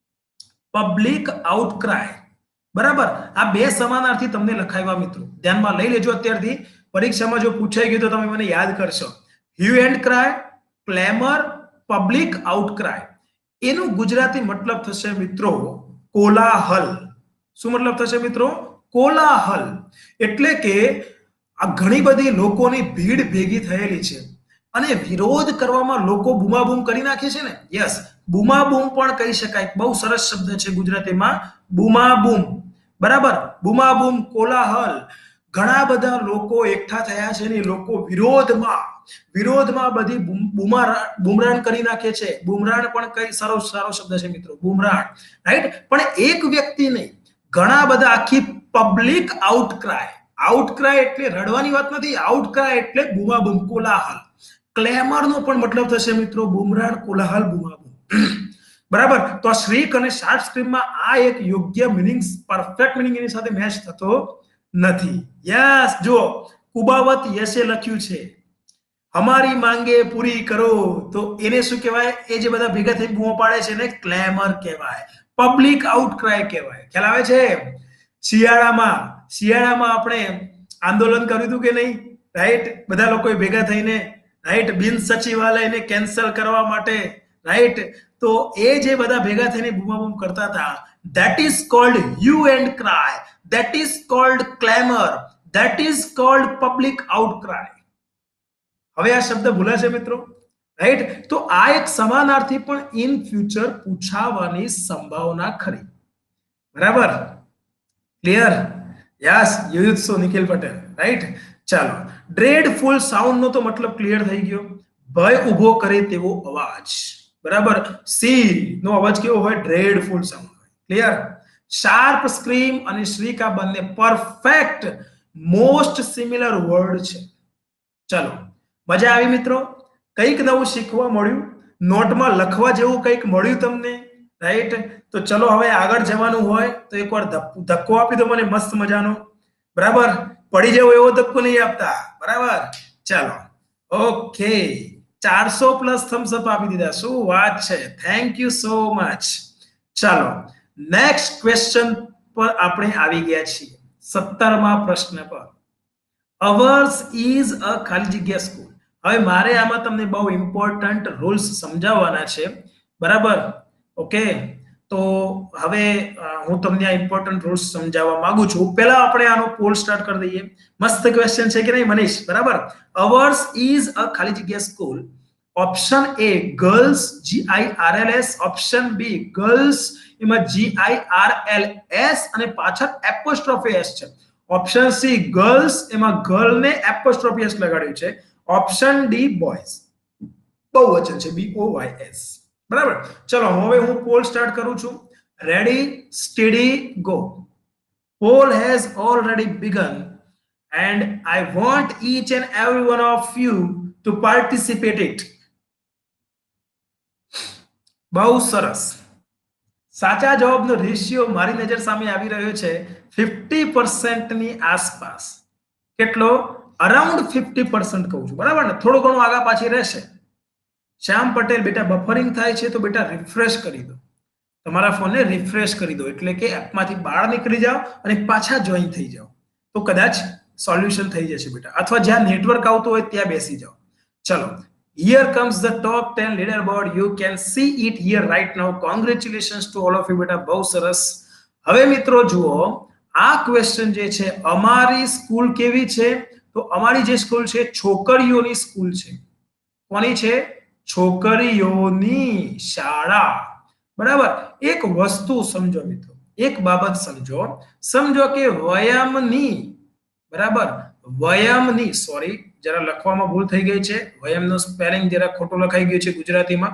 પબ્લિક આઉટક્રાય. બરાબર? આ બે સમાનાર્થી તમને લખાવ્યા મિત્રો, ધ્યાનમાં લઈ લેજો. અત્યારથી પરીક્ષામાં જો પૂછાઈ ગયું તો તમે મને યાદ કરશો. Hue and cry, clamour, public outcry. એનું ગુજરાતી મતલબ થશે મિત્રો કોલાહલ. શું મતલબ થશે મિત્રો? કોલાહલ. એટલે કે આ ઘણી બધી લોકોની ભીડ ભેગી થયેલી છે અને વિરોધ કરવામાં લોકો બૂમાબૂમ કરી નાખે છે ને. યસ, બૂમાબૂમ પણ કહી શકાય. બહુ સરસ શબ્દ છે ગુજરાતીમાં, બૂમાબૂમ. બરાબર? બૂમાબૂમ, કોલાહલ. ઘણા બધા લોકો એકઠા થયા છે ને લોકો વિરોધમાં વિરોધમાં બધી બૂમરાણ કરી નાખે છે. બૂમરાણ પણ કઈ સારો સારો શબ્દ છે મિત્રો, બૂમરાણ. રાઈટ? પણ એક વ્યક્તિ નહીં, ઘણા બધા, આખી પબ્લિક આઉટક્રાય. આઉટક્રાય એટલે રડવાની વાત નથી, આઉટક્રાય એટલે બૂમાબૂમ, કોલાહલ. ક્લેમર નો પણ મતલબ થશે મિત્રો બૂમરાણ, કોલાહલ, બૂમાબૂમ. બરાબર? તો આ શ્રીક અને શાર્પ સ્ક્રીમમાં આ એક યોગ્ય મિનિંગ, પરફેક્ટ મિનિંગ એની સાથે મેચ થતો નથી. યસ, જો કુબાવત યશે લખ્યું છે હમારી માંગે પૂરી કરો, તો એને શું કહેવાય? એ જે બધા ભેગા થઈ બૂમો પાડે છે ને ક્લેમર કહેવાય, પબ્લિક આઉટક્રાય કહેવાય. ખ્યાલ આવે છે? શિયાળામાં શિયાળામાં આપણે આંદોલન કર્યું હતું કે નહીં, રાઈટ? બધા લોકોએ ભેગા થઈને, રાઈટ, બિન સચિવાલયને કેન્સલ કરવા માટે, રાઈટ? તો એ જે બધા ભેગા થઈને બૂમાબૂમ કરતા હતા, that is called hue and cry, that is called clamor, that is called public outcry. હવે આ શબ્દ ભૂલાશે મિત્રો, રાઈટ? તો આ એક સમાનાર્થી પણ ઇન ફ્યુચર પૂછાવાની સંભાવના ખરી, બરાબર? Clear? Yes, Yuyutsu Nikhil Patel, right? ચાલો, ડ્રેડફુલ સાઉન્ડ નો તો મતલબ ક્લિયર થઈ ગયો, ભય ઉભો કરે તેવો અવાજ, બરાબર? સી નો અવાજ કેવો હોય? ડ્રેડફુલ સાઉન્ડ હોય. ક્લિયર? શાર્પ સ્ક્રીમ અને શ્રીકા બંને પરફેક્ટ મોસ્ટ સિમિલર વર્ડ છે. ચાલો, મજા આવી મિત્રો? કંઈક નવું શીખવા મળ્યું, નોટમાં લખવા જેવું કંઈક મળ્યું તમને, રાઈટ? તો ચલો હવે આગળ જવાનું હોય તો એકવાર ધક્કો આપી દો મને મસ્ત મજાનો, બરાબર? પડી જવો એવો ધક્કો નહીં આપતા, બરાબર? ચાલો, ઓકે, ચારસો પ્લસ થમ્સ અપ આપી દીધા, શું વાત છે, થેન્ક યુ સો મચ. ચાલો, નેક્સ્ટ ક્વેશ્ચન પર આપણે આવી ગયા છીએ, સત્તરમા પ્રશ્ન પર. અવર્સ ઇઝ અ ખાલી જગ્યા સ્કૂલ. હવે મારે આમાં તમને બહુ ઇમ્પોર્ટન્ટ રૂલ્સ સમજાવવાના છે, બરાબર? ઓકે, તો હવે હું તમને આ ઇમ્પોર્ટન્ટ રૂલ્સ સમજાવવા માંગુ છું. પહેલા આપણે આનો પોલ સ્ટાર્ટ કરી દઈએ. મસ્ત ક્વેશ્ચન છે કે નહીં મનીષ? બરાબર. અવર્સ ઇઝ અ ખાલી જગ્યા school. Option A girls, G I R L S. Option B girls, એમાં G I R L S અને પાછળ એપોસ્ટ્રોફી એસ છે. ઓપ્શન સી ગર્લ્સ, એમાં ગર્લ ને એપોસ્ટ્રોફી એસ લગાડ્યું છે. ઓપ્શન ડી બોયઝ, બહુવચન છે, બી ઓ વાય એસ. બરાબર? ચલો, હવે હું પોલ સ્ટાર્ટ કરું છું. Ready, steady, go. Poll has already begun and I want each and every one of you to participate it. બહુ સરસ. સાચા જવાબનો રેશિયો મારી નજર સામે આવી રહ્યો છે ફિફ્ટી પર્સન્ટ ની આસપાસ. કેટલો? અરાઉન્ડ ફિફ્ટી પર્સન્ટ કહું છું, બરાબર ને? થોડું ઘણું આગા પાછી રહેશે. શ્યામ પટેલ, બેટા બફરિંગ થાય છે તો બેટા રિફ્રેશ કરી દો, તમારા ફોનને રિફ્રેશ કરી દો, એટલે કે એપમાંથી બહાર નીકળી જાઓ અને પાછા જોઈન થઈ જાઓ, તો કદાચ સોલ્યુશન થઈ જશે બેટા. અથવા જ્યાં નેટવર્ક આવતું હોય ત્યાં બેસી જાઓ. ચલો, here comes the top ten leaderboard. You can see it here right now. Congratulations to all of you બેટા, બહુ સરસ. હવે મિત્રો જુઓ, આ ક્વેશ્ચન જે છે, અમારી સ્કૂલ કેવી છે? તો અમારી જે સ્કૂલ છે છોકરીઓની સ્કૂલ છે. કોની છે? છોકરીઓની શાળા, બરાબર? એક વસ્તુ સમજો મિત્રો, એક બાબત સમજો. સમજો કે વયમની, બરાબર, વયમની, સોરી જરા લખવામાં ભૂલ થઈ ગઈ છે, વયમનો સ્પેલિંગ જરા ખોટું લખાઈ ગયું છે ગુજરાતીમાં.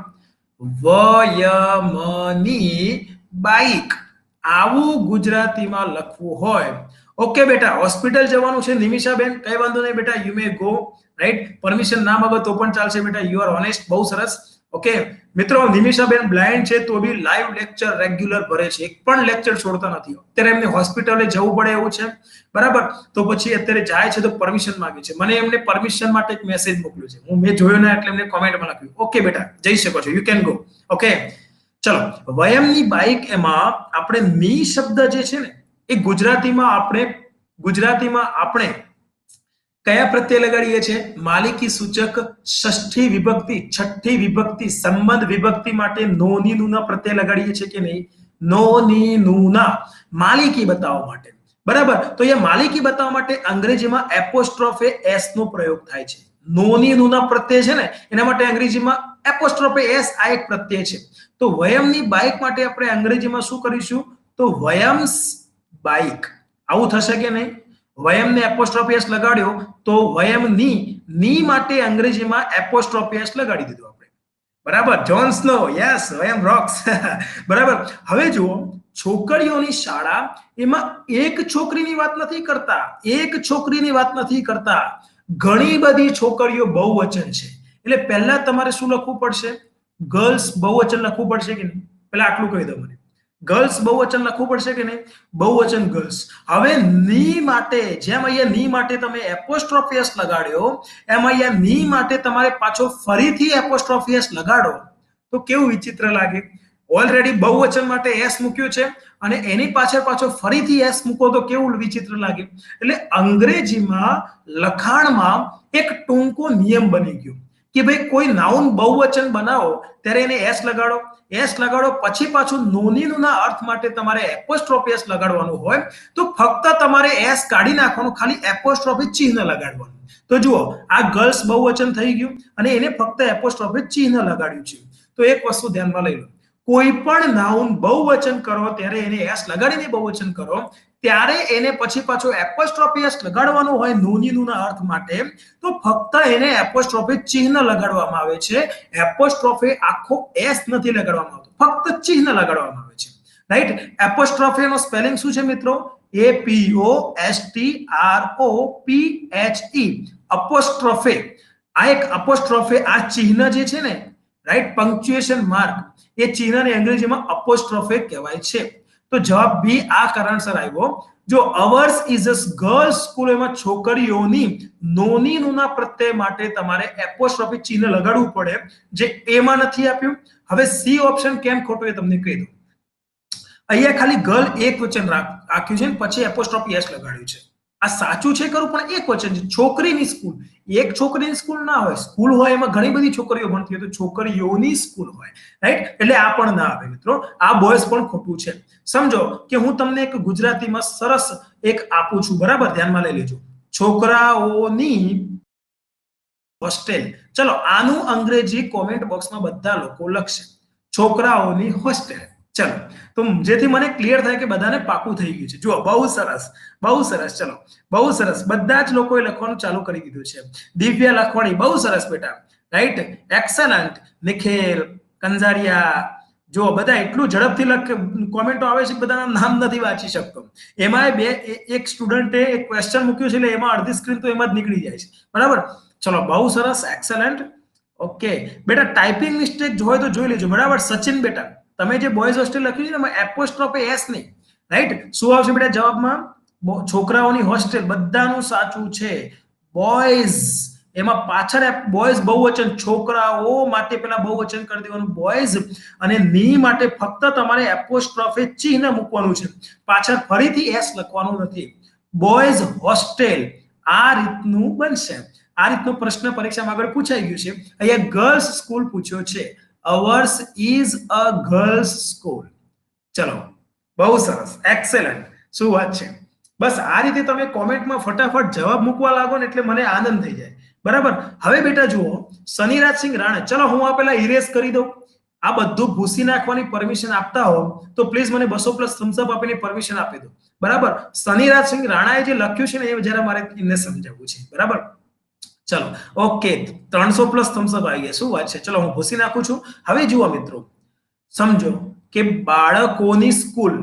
વયમની બાઈક, આવું ગુજરાતીમાં લખવું હોય. ઓકે બેટા, હોસ્પિટલ જવાનું છે નિમિષાબેન, કઈ વાંધો નહીં બેટા, you may go, right? Permission ના માંગો તો પણ ચાલશે બેટા, યુ આર ઓનેસ્ટ, બહુ સરસ. ઓકે મિત્રો, નિમિષાબેન બ્લાઇન્ડ છે તો બી લાઈવ લેક્ચર રેગ્યુલર ભરે છે, એક પણ લેક્ચર છોડતા નથી. અત્યારે એમને હોસ્પિટલે જવું પડે એવું છે, બરાબર? તો પછી અત્યારે જાય છે તો પરમિશન માંગે છે. મને એમને પરમિશન માટે એક મેસેજ મોકલ્યો છે, હું મેં જોયો ના એટલે એમને કોમેન્ટમાં લખ્યું. ઓકે બેટા, જઈ શકો છો, યુ કેન ગો. ઓકે, ચલો, વયમની બાઈક, એમાં આપણે ની શબ્દ જે છે ને એ ગુજરાતીમાં આપણે ગુજરાતીમાં આપણે કયા પ્રત્યય લગાડીએ છીએ? માલિકી સૂચક, ષષ્ઠી વિભક્તિ, છઠ્ઠી વિભક્તિ, સંબંધ વિભક્તિ માટે નો ની નું ના પ્રત્યય લગાડીએ છીએ કે નહીં? નો ની નું ના, માલિકી બતાવવા માટે, બરાબર? તો એ માલિકી બતાવવા માટે અંગ્રેજીમાં એપોસ્ટ્રોફે એસ નો પ્રયોગ થાય છે. નો ની નું ના પ્રત્યય છે ને, એના માટે અંગ્રેજીમાં એપોસ્ટ્રોફે એસ આ એક પ્રત્યય છે. તો વયમની બાઈક માટે આપણે અંગ્રેજીમાં શું કરીશું? તો વયમ્સ બાઈક, આવું થશે કે નહીં? વયમને એપોસ્ટ્રોફી એસ લગાડ્યો તો વયમની, ની માટે અંગ્રેજીમાં એપોસ્ટ્રોફી એસ લગાડી દીધું આપણે, બરાબર? Jon Snow, yes, Vayam rocks. બરાબર. હવે જુઓ, છોકરીઓની શાળા, એમાં એક છોકરીની વાત નથી કરતા, એક છોકરીની વાત નથી કરતા, ઘણી બધી છોકરીઓ બહુવચન છે. એટલે પહેલા તમારે શું લખવું પડશે? ગર્લ્સ બહુવચન લખવું પડશે કે નહીં? પહેલા આટલું કહી દો મને, ગર્લ્સ બહુવચન લખવું પડશે કે નહીં? બહુવચન ગર્લ્સ. હવે ની માટે, જેમ અહીંયા ની માટે તમે એપોસ્ટ્રોફી એસ લગાડ્યો, એમ અહીંયા ની માટે તમારે પાછો ફરીથી એપોસ્ટ્રોફી એસ લગાડો તો કેવું વિચિત્ર લાગે? ઓલરેડી બહુવચન માટે એસ મૂક્યું છે અને એની પાછળ પાછો ફરીથી એસ મૂકો તો કેવું વિચિત્ર લાગે. એટલે અંગ્રેજીમાં લખાણમાં એક ટૂંકો નિયમ બની ગયો કે ભાઈ કોઈ નાઉન બહુવચન બનાવો ત્યારે એને એસ લગાડો, એસ લગાડો પછી પાછું નોનીનુંના અર્થ માટે તમારે એપોસ્ટ્રોફી એસ લગાડવાનું હોય તો ફક્ત તમારે એસ કાઢી નાખવાનું, ખાલી એપોસ્ટ્રોફી ચિહ્ન લગાડવાનું. તો જુઓ આ ગર્લ્સ બહુવચન થઈ ગયું અને એને ફક્ત એપોસ્ટ્રોફી ચિહ્ન લગાડ્યું છે. તો એક વસ્તુ ધ્યાનમાં લઈ લો, કોઈ પણ નાઉન બહુવચન કરો ત્યારે એને એસ લગાડીને બહુવચન કરો ત્યારે એને પછી પાછો એપોસ્ટ્રોફી એસ લગાડવાનું હોય નોનીનુંના અર્થ માટે તો ફક્ત એને એપોસ્ટ્રોફી ચિહ્ન લગાડવામાં આવે છે. એપોસ્ટ્રોફી આખો એસ નથી લગાડવામાં આવતો, ફક્ત ચિહ્ન લગાડવામાં આવે છે. રાઈટ. એપોસ્ટ્રોફી નો સ્પેલિંગ શું છે મિત્રો? A P O S T R O P H E, apostrophe. આ એક અપોસ્ટ્રોફી, આ ચિહ્ન જે છે ને, રાઈટ, પંક્ચ્યુએશન માર્ક, એ ચિહ્નને અંગ્રેજીમાં અપોસ્ટ્રોફી કહેવાય છે. તો જવાબ બી આ કારણસર આવ્યો. જો ours is a girls school, એમાં છોકરીઓની નોનીનુંના પ્રત્યય માટે તમારે એપોસ્ટ્રોફી ચિહ્ન લગાડવું પડે, જે એમાં નથી આપ્યું. હવે સી ઓપ્શન કેમ ખોટું એ તમને કહી દઉં. અહીંયા ખાલી ગર્લ એક વચન રાખ્યું છે ને પછી એપોસ્ટ્રોફી એસ લગાડ્યું છે. આ સાચું છે ખરું, પણ એક વચન છે. છોકરીની સ્કૂલ, એક છોકરીની સ્કૂલ ના હોય, સ્કૂલ હોય એમાં ઘણી બધી છોકરીઓ ભણતી હોય તો છોકરીઓની સ્કૂલ હોય, રાઈટ. એટલે આ પણ ના આવે મિત્રો, આ બોયઝ પણ ખોટું છે. સમજો કે હું તમને એક ગુજરાતીમાં સરસ એક આપું છું, બરાબર, ધ્યાનમાં લઈ લેજો. છોકરાઓની હોસ્ટેલ. ચલો આનું અંગ્રેજી કોમેન્ટ બોક્સમાં બધા લોકો લખશે, છોકરાઓની હોસ્ટેલ. ચલો, તો જેથી મને ક્લિયર થાય કે બધાને પાકું થઈ ગયું છે. જુઓ, બહુ સરસ, બહુ સરસ. ચલો, બહુ સરસ, બધા જ લોકોએ લખવાનું ચાલુ કરી દીધું છે. દિવ્યા લખવાણી, બહુ સરસ બેટા, રાઈટ, એક્સલન્ટ. નિખિલ, કંજારિયા, જો બધા એટલું ઝડપથી લખ કોમેન્ટો આવે છે કે બધાના નામ નથી વાંચી શકતો. એમાં બે એક સ્ટુડન્ટે એક ક્વેશ્ચન મૂક્યું છે એટલે એમાં અડધી સ્ક્રીન તો એમાં જ નીકળી જાય છે, બરાબર. ચલો, બહુ સરસ, એક્સલન્ટ. ઓકે બેટા, ટાઈપિંગ મિસ્ટેક હોય તો જોઈ લેજો, બરાબર. સચિન બેટા, તમે જે બોયઝ હોસ્ટેલ લખ્યું છે એમાં એપોસ્ટ્રોફી એસ નહીં, રાઈટ. શું આવશે બેટા જવાબમાં? છોકરાઓની હોસ્ટેલ, બધાનું સાચું છે. બોયઝ, એમાં પાછળ બોયઝ બહુવચન, છોકરાઓ માટે પેલા બહુવચન કરી દેવાનું બોયઝ, અને ની માટે ફક્ત તમારે એપોસ્ટ્રોફી ચિહ્ન મૂકવાનું છે, પાછળ ફરીથી એસ લખવાનું નથી. બોયઝ હોસ્ટેલ આ રીતનું બનશે. આ રીતનો પ્રશ્ન પરીક્ષામાં આગળ પૂછાઈ ગયું છે. અહીંયા ગર્લ્સ સ્કૂલ પૂછ્યો છે. Ours is a girls school. ચલો, બહુ સરસ, એક્સેલન્ટ. શું વાત છે. બસ આ રીતે તમે કોમેન્ટમાં ફટાફટ જવાબ મૂકવા લાગો ને એટલે મને આનંદ થઈ જાય, બરાબર. હવે બેટા જુઓ, શનિરાજસિંહ રાણા. ચલો, હું આ પેલા ઇરેઝ કરી દઉં. આ બધું ભૂસી નાખવાની પરમિશન આપતા હો તો પ્લીઝ મને બસો પ્લસ થમ્સ અપ આપીને પરમિશન આપી દો, બરાબર. શનિરાજસિંહ રાણાએ જે લખ્યું છે ને એ જરા મારે એમને સમજાવવું છે, બરાબર. ચલો, ઓકે, ત્રણસો પ્લસ થમ્સ અપ આવી ગયા. શું વાત છે. ચલો, હું ભૂસી નાખું છું. હવે જુઓ મિત્રો, સમજો કે બાળકોની સ્કૂલ,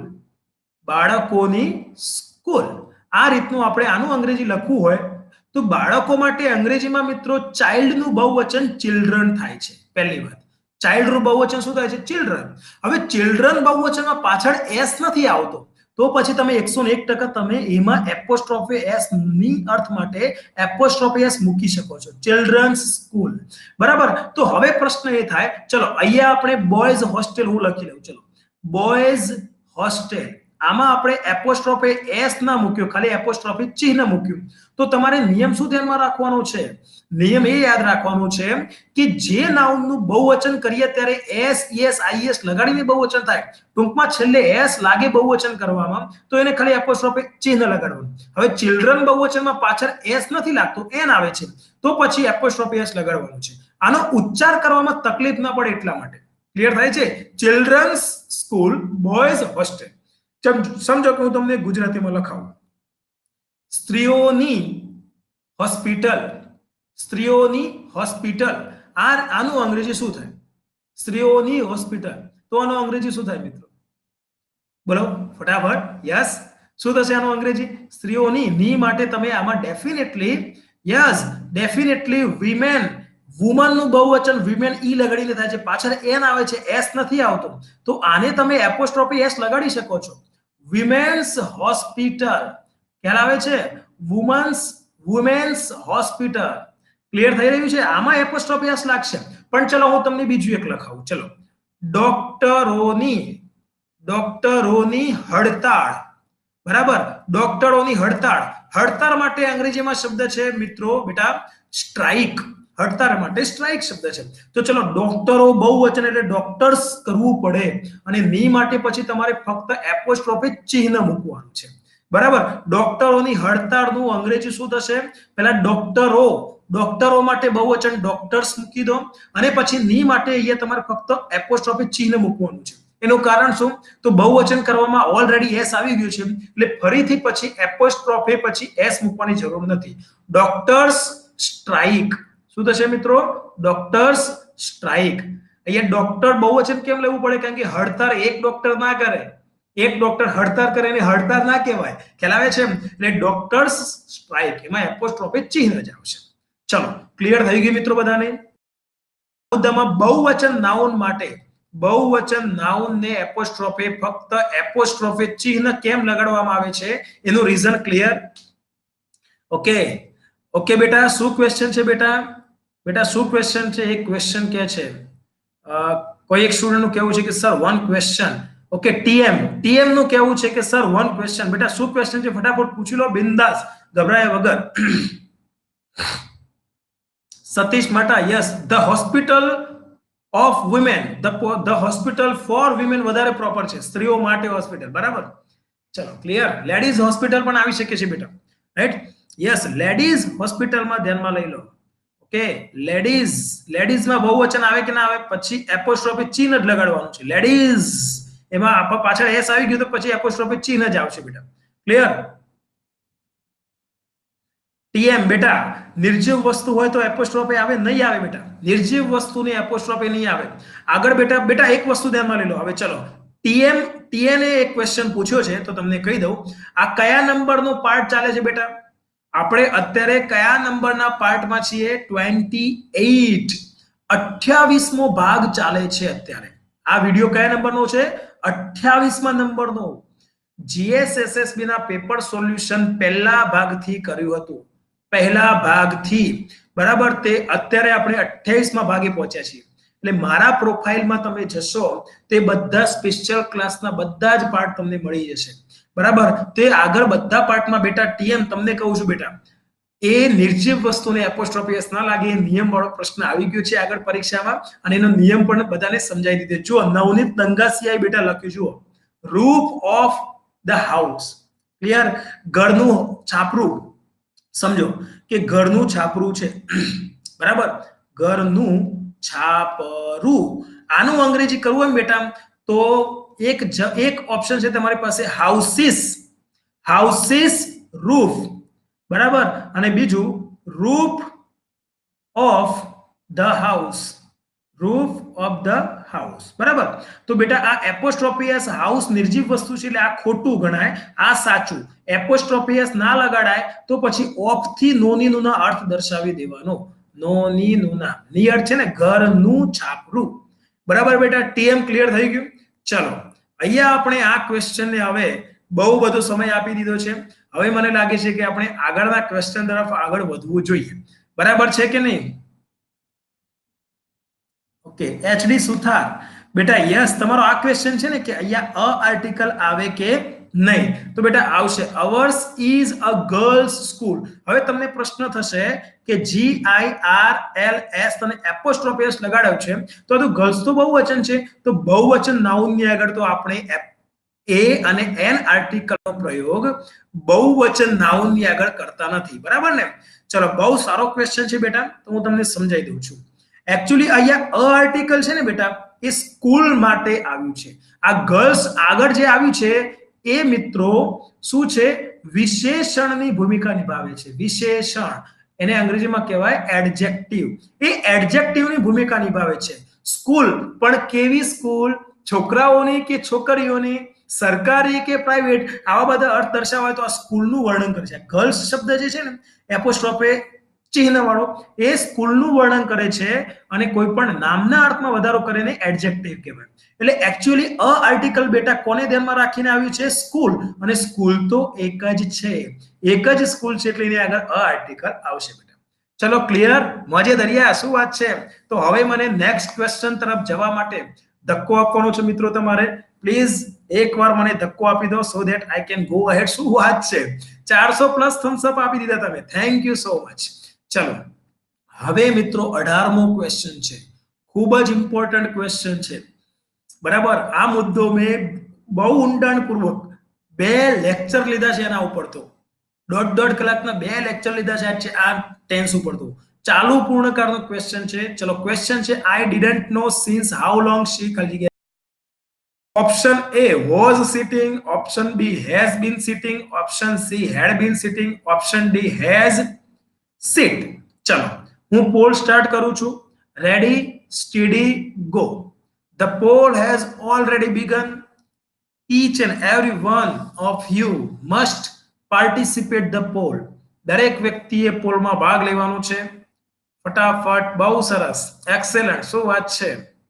બાળકોની સ્કૂલ, આ રીતનું આપણે આનું અંગ્રેજી લખવું હોય તો બાળકો માટે અંગ્રેજીમાં મિત્રો ચાઇલ્ડનું બહુવચન ચિલ્ડ્રન થાય છે. પહેલી વાત, ચાઇલ્ડનું બહુવચન શું થાય છે? ચિલ્ડ્રન. હવે ચિલ્ડ્રન બહુવચનમાં પાછળ એસ નથી આવતો તો પછી તમે એકસો એક ટકા તમે એમાં એપોસ્ટ્રોફી એસ ની અર્થ માટે એપોસ્ટ્રોફી એસ મૂકી શકો છો. ચિલ્ડ્રન્સ સ્કૂલ, બરાબર. તો હવે પ્રશ્ન એ થાય, ચલો અહીંયા આપણે બોયઝ હોસ્ટેલ હું લખી લઉં. ચલો, બોયઝ હોસ્ટેલ, આમાં આપણે એપોસ્ટ્રોફી એસ ના મૂક્યો, ખાલી એપોસ્ટ્રોફી ચિહ્ન મૂક્યું. તો તમારે નિયમ શું ધ્યાનમાં રાખવાનો છે? નિયમ એ યાદ રાખવાનું છે કે જે નાઉનનું બહુવચન કરીએ ત્યારે એસ એસ આઈએસ લગાડીને બહુવચન થાય, ટૂંકમાં છેલ્લે એસ લાગે બહુવચન કરવામાં તો એને ખાલી એપોસ્ટ્રોફી ચિહ્ન લગાડવાનું. હવે ચિલ્ડ્રન બહુવચનમાં પાછળ એસ નથી લાગતો, એન આવે છે, તો પછી એપોસ્ટ્રોફી એસ લગાડવાનું છે. આનો ઉચ્ચાર કરવામાં તકલીફ ના પડે એટલા માટે. ક્લિયર થાય છે? Children's school, boys hostel. સમજો કે હું તમને ગુજરાતીમાં લખાવું, સ્ત્રીઓની હોસ્પિટલ, સ્ત્રીઓની હોસ્પિટલ. આ આનું અંગ્રેજી શું થાય? સ્ત્રીઓની હોસ્પિટલ. તો આનું અંગ્રેજી શું થાય મિત્રો? બોલો ફટાફટ. યસ, શું થશે આનું અંગ્રેજી? સ્ત્રીઓની, ની માટે તમે આમાં definitely, yes definitely women, woman નું બહુવચન વિમેન ઈ લગાડીને થાય છે, પાછળ એન આવે છે, એસ નથી આવતો, તો આને તમે એપોસ્ટ્રોફી એસ લગાડી શકો છો. વિમેન્સ હોસ્પિટલ, ખ્યાલ આવે છે? Women's, women's hospital. ક્લિયર થઈ રહ્યું છે? આમાં એપોસ્ટ્રોફી એસ લાગશે. પણ ચલો હું તમને બીજું એક લખાવું. ચલો, ડોક્ટરોની ડોક્ટરોની હડતાળ, બરાબર, ડોક્ટરોની હડતાળ. હડતાળ માટે અંગ્રેજીમાં શબ્દ છે મિત્રો બેટા સ્ટ્રાઇક. હડતાળ માટે સ્ટ્રાઇક શબ્દ છે. તો ચલો ડોક્ટરો બહુવચન એટલે ડોક્ટર્સ કરવું પડે અને ની માટે પછી તમારે ફક્ત એપોસ્ટ્રોફી ચિહ્ન મૂકવાનું છે, બરાબર. ડોક્ટરોની હડતાળનું અંગ્રેજી શું થશે? પહેલા ડોક્ટરો, ડોક્ટરો માટે બહુવચન ડોક્ટર્સ મૂકી દો અને પછી ની માટે અહીંયા તમારે ફક્ત એપોસ્ટ્રોફી ચિહ્ન મૂકવાનું છે. એનું કારણ શું? તો બહુવચન કરવામાં ઓલરેડી એસ આવી ગયું છે એટલે ફરીથી પછી એપોસ્ટ્રોફી પછી એસ મૂકવાની જરૂર નથી. Doctors strike. શું થશે મિત્રો? Doctors strike. અહીંયા ડોક્ટર બહુવચન કેમ લેવું પડે? કારણ કે હડતાળ એક ડોક્ટર ના કરે, એક ડોક્ટર હડતાળ કરે એને હડતાળ ના કહેવાય, ખ્યાલ આવે છે? એટલે ડોક્ટર્સ સ્ટ્રાઇક એમાં એપોસ્ટ્રોફી ચિહ્ન જ આવશે. ચલો ક્લિયર થઈ ગયું મિત્રો બધાને? મુદ્દામાં બહુવચન નાઉન માટે બહુવચન નાઉન ને એપોસ્ટ્રોફી ફક્ત એપોસ્ટ્રોફી ચિહ્ન કેમ લગાડવામાં આવે છે એનું રીઝન ક્લિયર? ઓકે ઓકે બેટા, શું ક્વેશ્ચન છે બેટા? બેટા શું ક્વેશ્ચન છે? એક ક્વેશ્ચન કે છે કોઈ એક સ્ટુડન્ટ નું કહેવું છે કે sir one question. Okay TM TM નું કહેવું છે કે સર વન ક્વેશ્ચન. બેટા શું ક્વેશ્ચન છે ફટાફટ પૂછી લો, બિંદાસ, ગભરાયા વગર. Satish Mata, yes, the hospital of women, the hospital for women વધારે પ્રોપર છે, સ્ત્રીઓ માટે હોસ્પિટલ, બરાબર. ચલો ક્લિયર. લેડીઝ હોસ્પિટલ પણ આવી શકે છે બેટા, રાઈટ? યસ, લેડીઝ હોસ્પિટલમાં ધ્યાનમાં લઈ લો. ઓકે લેડીઝ, લેડીઝમાં બહુવચન આવે કે ના આવે? પછી એપોસ્ટ્રોફી ચિહ્ન જ લગાડવાનું છે. લેડીઝ એમાં આપા પાછળ એસ આવી ગયું તો પછી એપોસ્ટ્રોફી ચિહ્ન જ આવશે બેટા. ક્લિયર? ટીએમ બેટા નિર્જીવ વસ્તુ હોય તો એપોસ્ટ્રોફી આવે? નહીં આવે બેટા, નિર્જીવ વસ્તુની એપોસ્ટ્રોફી નહીં આવે. આગળ બેટા બેટા એક વસ્તુ ધ્યાનમાં લઈ લો. હવે ચલો ટીએમ ટીએન એ એક ક્વેશ્ચન પૂછ્યો છે તો તમને કહી દઉં. આ કયા નંબરનો પાર્ટ ચાલે છે બેટા? આપણે અત્યારે કયા નંબરના પાર્ટમાં છીએ? અઠ્યાવીસ. અઠ્યાવીસમો ભાગ ચાલે છે અત્યારે. આ વિડિયો કયા નંબરનો છે? અઠ્યાવીસમા નંબરનો. જીએસએસએસબી ના પેપર સોલ્યુશન પહેલા ભાગથી કર્યું હતું, પહેલા ભાગથી, બરાબર. તે અત્યારે આપણે અઠ્યાવીસમા ભાગે પહોંચ્યા છીએ. એટલે મારા પ્રોફાઇલમાં તમે જશો તે બધા સ્પેશિયલ ક્લાસના બધા જ પાર્ટ તમને મળી જશે, બરાબર. તે આગળ બધા પાર્ટમાં બેટા ટીએમ તમને કહું છું બેટા, એ નિર્જીવ વસ્તુને એપોસ્ટ્રોફી એસ ના લાગે એ નિયમ વાળો પ્રશ્ન આવી ગયો છે આગળ પરીક્ષામાં અને એનો નિયમ પણ બધાને સમજાવી દીધો. જો નવનીત દંગાસિયાએ બેટા લખ્યું, જુઓ, roof of the house. Clear? ઘરનું છાપરું. સમજો કે ઘરનું છાપરું છે, બરાબર, ઘરનું છાપરું. આનું અંગ્રેજી કરવું હોય બેટા તો એક એક ઓપ્શન છે તમારી પાસે, હાઉસીસ. હાઉસીસ રૂફ, બરાબર, અને બીજું roof of the house. Roof of the house, બરાબર. તો બેટા આ એપોસ્ટ્રોફી એસ હાઉસ નિર્જીવ વસ્તુ છે એટલે આ ખોટું ગણાય, આ સાચું. એપોસ્ટ્રોફી એસ ના લગાડાય તો પછી ઓફ થી નોની નુના અર્થ દર્શાવી દેવાનો. નોની નુના ની અર્થ છે ને ઘરનું છાપરું, બરાબર બેટા. ટીએમ ક્લિયર થઈ ગયું? ચલો અહીંયા આપણે આ ક્વેશ્ચનને હવે બહુ બધો સમય આપી દીધો છે. હવે મને લાગે છે કે આપણે આગળના ક્વેશ્ચન તરફ આગળ વધવું જોઈએ, બરાબર છે કે નહીં? ઓકે એચડી સુથાર બેટા, યસ, તમારો આ ક્વેશ્ચન છે ને કે અહીંયા અ આર્ટિકલ આવે કે નહીં? તો બેટા આવશે. Ours is a girls school. હવે તમને પ્રશ્ન થશે કે G I R L S અને એપોસ્ટ્રોફી એસ લગાડ્યો છે તો આ તો ગર્લ્સ તો બહુવચન છે, તો બહુવચન નાઉન ની આગળ તો આપણે એ અને એન આર્ટિકલનો પ્રયોગ બહુવચન નાઉન ની આગળ કરતા નથી, બરાબર ને? ચલો બહુ સારો ક્વેશ્ચન છે બેટા, તો હું તમને સમજાવી દઉં છું. એકચ્યુઅલી અહીંયા અ આર્ટિકલ છે ને બેટા એ સ્કૂલ માટે આવ્યું છે. આ ગર્લ્સ આગળ જે આવ્યું છે એ મિત્રો શું છે? વિશેષણની ભૂમિકા નિભાવે છે. વિશેષણ એને અંગ્રેજીમાં કહેવાય એડજેક્ટિવ. એ એડજેક્ટિવની ભૂમિકા નિભાવે છે. સ્કૂલ પણ કેવી સ્કૂલ? છોકરાઓની કે છોકરીઓની? સરકારી કે પ્રાઇવેટ? આવા બધા અર્થ દર્શાવવા હોય તો આ સ્કૂલનું વર્ણન કરે છે. ગર્લ્સ શબ્દ જે છે ને એપોસ્ટ્રોફી ચિહ્ન વાળો એ સ્કૂલનું વર્ણન કરે છે અને કોઈ પણ નામના અર્થમાં વધારો કરીને એડજેક્ટિવ કહેવાય. એટલે એકચ્યુઅલી અ આર્ટિકલ બેટા કોને ધ્યાનમાં રાખીને આવ્યું છે? સ્કૂલ. અને સ્કૂલ તો એક જ છે, એક જ સ્કૂલ છે એટલે એની આગળ અ આર્ટિકલ આવશે બેટા. ચલો ક્લિયર? મજે દરિયા શું વાત છે? તો હવે મને નેક્સ્ટ ક્વેશ્ચન તરફ જવા માટે ધક્કો આપવાનો છે મિત્રો તમારે. પ્લીઝ એકવાર મને ધક્કો આપી દો so that I can go ahead. શું વાત છે, ચારસો પ્લસ થમ્સ અપ આપી દીધા તમે. Thank you so much. ચલો હવે મિત્રો અઢારમો ક્વેશ્ચન છે, ખૂબ જ ઇમ્પોર્ટન્ટ ક્વેશ્ચન છે. બરાબર, આ મુદ્દો મેં બહુ ઊંડાણપૂર્વક બે લેક્ચર લીધા છે એના ઉપર. તો દોઢ દોઢ કલાકના બે લેક્ચર લીધા છે આ ટેન્સ ઉપર. તો ચાલુ પૂર્ણકાળનો ક્વેશ્ચન છે. ચલો ક્વેશ્ચન છે, I didn't know since how long she ખાલી જગ્યા. Option A was sitting, option B has been sitting, option C had been sitting, option D has sit. ચલો હું પોલ સ્ટાર્ટ કરું છું. Ready steady go. The poll has already begun. Each and every one of you must participate the poll. દરેક વ્યક્તિએ પોલમાં ભાગ લેવાનો છે. ફટાફટ, બહુ સરસ, એક્સેલન્ટ, શું વાત છે.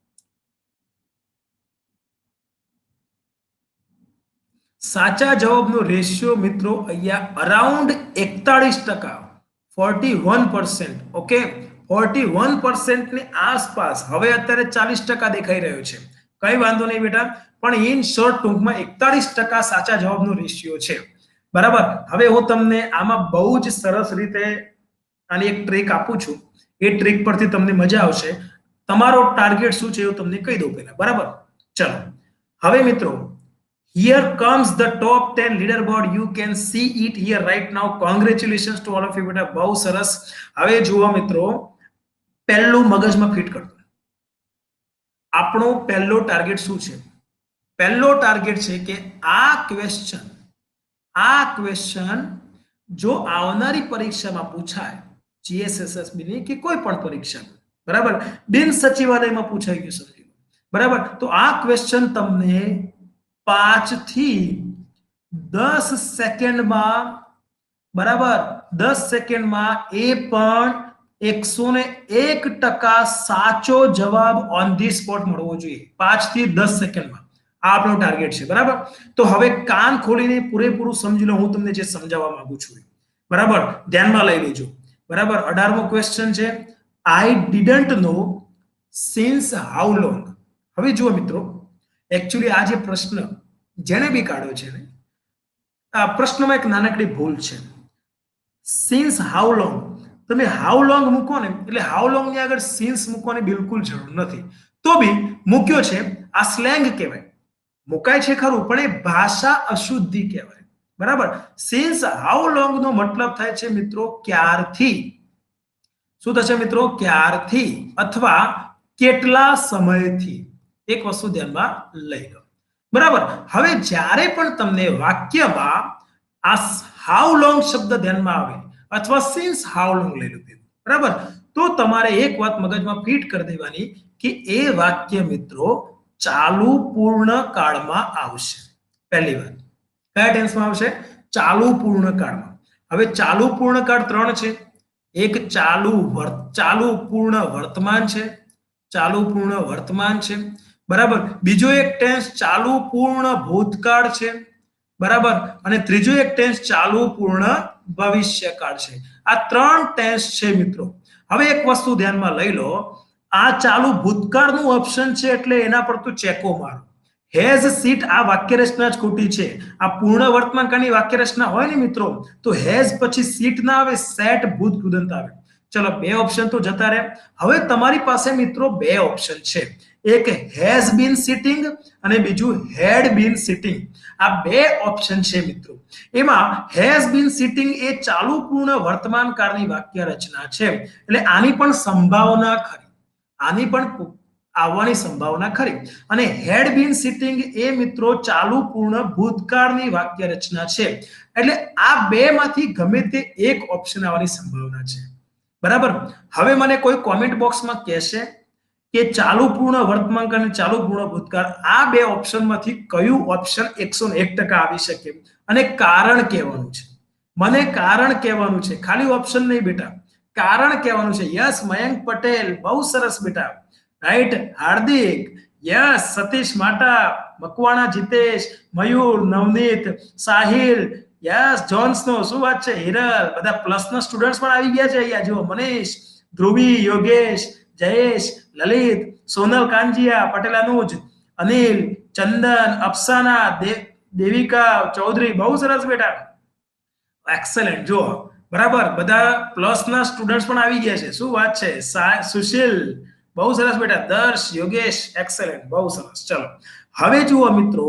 સાચા જવાબનો રેશિયો મિત્રો અહીંયા અરાઉન્ડ એકતાળીસ ટકા, forty one percent. Okay, forty one percent ની આસપાસ. હવે અત્યારે ચાલીસ ટકા દેખાઈ રહ્યો છે, કઈ વાંધો નહીં બેટા, પણ ઇન શોર્ટ ટૂંકમાં એકતાળીસ ટકા સાચા જવાબનો રેશિયો છે. બરાબર, હવે હું તમને આમાં બહુ જ સરસ રીતે આની એક ટ્રીક આપું છું. એ ટ્રીક પરથી તમને મજા આવશે. તમારો ટાર્ગેટ શું છે એવું તમને કહી દઉં પહેલા. બરાબર, ચલો હવે મિત્રો, here comes the top ten leaderboard. You can see it here right now. Congratulations to all of you બેટા, બહુ સરસ. હવે જુઓ મિત્રો, પહેલું મગજમાં ફિટ કરજો. આપણો પહેલો ટાર્ગેટ શું છે? પહેલો ટાર્ગેટ છે કે આ ક્વેશ્ચન આ ક્વેશ્ચન જો આવનારી પરીક્ષામાં પૂછાય, જીએસએસએસબી ની કે કોઈ પણ પરીક્ષા, બરાબર, બિન સચિવાલયમાં પૂછાઈ ગયું સમજી લો. બરાબર, તો આ ક્વેશ્ચન તમને પાંચ થી દસ સેકન્ડમાં, બરાબર, દસ સેકન્ડમાં, એ પણ એકસો ને એક ટકા સાચો જવાબ ઓન ધી સ્પોટ મળવો જોઈએ. પાંચ થી દસ સેકન્ડમાં આ આપણો ટાર્ગેટ છે. બરાબર, તો હવે કાન ખોલીને પૂરેપૂરું સમજી લો હું તમને જે સમજાવવા માંગુ છું. બરાબર, ધ્યાનમાં લઈ લેજો. બરાબર, અઢારમો ક્વેશ્ચન છે, I didn't know since how long. હવે જુઓ મિત્રો, એકચ્યુઅલી આ જે પ્રશ્ન જેને બી કાઢ્યો છે ને, આ પ્રશ્નમાં એક નાનકડી ભૂલ છે. સિન્સ હાઉ લોંગ, તમે હાઉ લોંગ મૂકો ને એટલે હાઉ લોંગ ની આગળ સિન્સ મૂકવાની બિલકુલ જરૂર નથી. તો બી મૂક્યો છે. આ સ્લેંગ કહેવાય, મુકાય છે ખરું, પણ એ ભાષા અશુદ્ધિ કહેવાય. બરાબર, સિન્સ હાઉ લોંગ નો મતલબ થાય છે મિત્રો ક્યારથી. શું થશે મિત્રો? ક્યારથી અથવા કેટલા સમયથી. એક વસ્તુ ધ્યાનમાં લઈ લો. બરાબર, હવે જ્યારે પણ તમને વાક્યમાં આ હાઉ લોંગ શબ્દ ધ્યાનમાં આવે અથવા સિન્સ હાઉ લોંગ લઈ લો, બરાબર, તો તમારે એક વાત મગજમાં ફિટ કરી દેવાની કે એ વાક્ય મિત્રો ચાલુ પૂર્ણ કાળમાં આવશે. પહેલી વાત, કયા ટેન્સમાં આવશે? ચાલુ પૂર્ણ કાળમાં. હવે ચાલુ પૂર્ણ કાળ ત્રણ છે. એક ચાલુ ચાલુ પૂર્ણ વર્તમાન છે, ચાલુ પૂર્ણ વર્તમાન છે. બરાબર, બીજો એક ટેન્સ ચાલુ પૂર્ણ ભૂતકાળ છે. બરાબર, અને ત્રીજો એક ટેન્સ ચાલુ પૂર્ણ ભવિષ્યકાળ છે. આ ત્રણ ટેન્સ છે મિત્રો. હવે એક વસ્તુ ધ્યાનમાં લઈ લો, આ ચાલુ ભૂતકાળનું ઓપ્શન છે એટલે એના પર તો ચેકો મારો. હેઝ સીટ આ વાક્ય રચના જ ખોટી છે. આ પૂર્ણ વર્તમાન કાળની વાક્ય રચના હોય ને મિત્રો, તો હેઝ પછી સીટ ના આવે, સેટ ભૂત કૃદંત આવે. ચલો બે ઓપ્શન તો જતા રહે. હવે તમારી પાસે મિત્રો બે ઓપ્શન છે. એક હેઝ બીન સિટિંગ અને બીજું હેડ બીન સિટિંગ. આ બે ઓપ્શન છે મિત્રો. એમાં હેઝ બીન સિટિંગ એ ચાલુ પૂર્ણ વર્તમાન કાળની વાક્ય રચના છે, એટલે આની પણ સંભાવના ખરી, આની પણ આવવાની સંભાવના ખરી. અને હેડ બીન સિટિંગ એ મિત્રો ચાલુ પૂર્ણ ભૂતકાળની વાક્ય રચના છે, એટલે આ બે માંથી ગમે તે એક ઓપ્શન આવવાની સંભાવના છે. બરાબર, હવે મને કોઈ કોમેન્ટ બોક્સમાં કહેશે કે ચાલુ પૂર્ણ વર્તમાન કાળ અને ચાલુ પૂર્ણ ભૂતકાળ, આ બે ઓપ્શનમાંથી કયું ઓપ્શન એકસો એક ટકા આવી શકે અને કારણ કહેવાનું છે. મને કારણ કહેવાનું છે, ખાલી ઓપ્શન નહીં બેટા, કારણ કહેવાનું છે. યસ મયંક પટેલ, બહુ સરસ બેટા, right. Hardik, yes. Satish Mata, Makwana Jitesh, Mayur, Navneet, Sahil, yes. જોન્સનો, શું વાત છે. હિરલ, બધા પ્લસના સ્ટુડન્ટ્સ પણ આવી ગયા છે અહીંયા. જુઓ, મનીષ, ધ્રુવી, યોગેશ, જયેશ, લલિત, સોનલ કાંજીયા, પટેલ અનુજ, અનિલ, ચંદન, અફસાના, દેવિકા ચૌધરી, બહુ સરસ બેટા, એક્સેલન્ટ. જો બરાબર, બધા પ્લસ ના સ્ટુડન્ટ્સ પણ આવી ગયા છે, શું વાત છે. સુશીલ, બહુ સરસ બેટા. દર્શ, યોગેશ, એક્સેલન્ટ, બહુ સરસ. ચલો હવે જુઓ મિત્રો,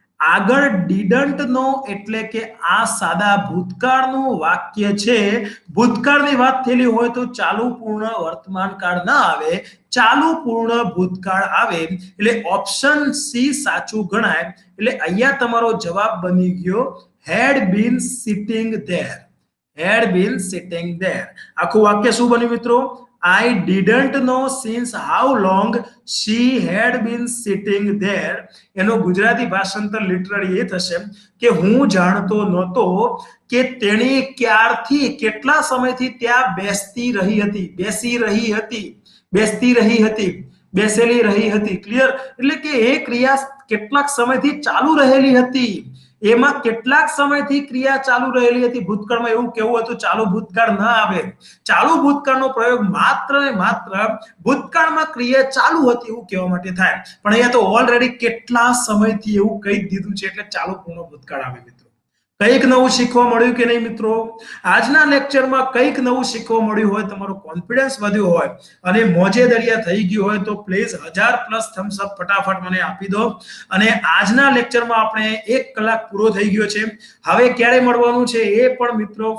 આગળ ડીડન્ટ નો એટલે કે આ સાદા ભૂતકાળનું વાક્ય છે. ભૂતકાળની વાત થયેલી હોય તો ચાલુ પૂર્ણ વર્તમાન કાળ ના આવે, ચાલુ પૂર્ણ ભૂતકાળ આવે. એટલે ઓપ્શન સી સાચું ગણાય. એટલે અહીંયા તમારો જવાબ બની ગયો had been sitting there. had been sitting there. આખું વાક્ય શું બન્યું મિત્રો? I didn't know since how long she had been sitting there. એનો ગુજરાતી ભાષાંતર લિટરલી એ થશે કે હું જાણતો નહોતો કે તેણી ક્યારથી કેટલા સમયથી ત્યાં બેસતી રહી હતી, બેસી રહી હતી, બેસતી રહી હતી, બેસેલી રહી હતી. ક્લિયર? એટલે કે એ ક્રિયા કેટલાક સમયથી ચાલુ રહેલી હતી. એમાં કેટલાક સમયથી ક્રિયા ચાલુ રહેલી હતી. ભૂતકાળમાં એવું કેવું હતું ચાલુ ભૂતકાળ ના આવે. ચાલુ ભૂતકાળનો પ્રયોગ માત્ર ને માત્ર ભૂતકાળમાં ક્રિયા ચાલુ હતી એવું કહેવા માટે થાય. પણ અહીંયા તો ઓલરેડી કેટલા સમયથી એવું કહી દીધું છે એટલે ચાલુ પૂર્ણ ભૂતકાળ આવે. મિત્રો કંઈક નવું શીખવા મળ્યું કે નહીં મિત્રો? આજના લેક્ચરમાં કંઈક નવું શીખવા મળ્યું હોય, તમારો કોન્ફિડન્સ વધ્યો હોય અને મોજે દરિયા થઈ ગયું હોય તો પ્લીઝ હજાર પ્લસ થમ્સ અપ ફટાફટ મને આપી દો. અને આજના લેક્ચરમાં આપણે એક કલાક પૂરો થઈ ગયો છે. હવે ક્યારે મળવાનું છે એ પણ મિત્રો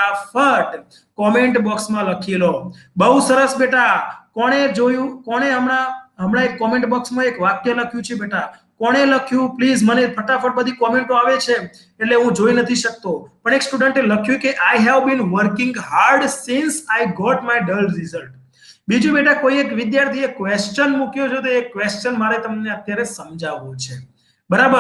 ફટાફટ કોમેન્ટ બોક્સમાં લખી લો. બહુ સરસ બેટા. કોણે જોયું? કોણે હમણાં હમણાં એક કોમેન્ટ બોક્સમાં એક વાક્ય લખ્યું છે બેટા? કોણે લખ્યું? પ્લીઝ મને ફટાફટ બધી કોમેન્ટો આવે છે એટલે હું જોઈ નથી શકતો. પણ એક સ્ટુડન્ટે લખ્યું કે I have been working hard since I got my dull result. બીજું બેટા કોઈ એક વિદ્યાર્થીએ ક્વેશ્ચન મૂક્યો છે તો એ ક્વેશ્ચન મારે તમને અત્યારે સમજાવવું છે. બરાબર?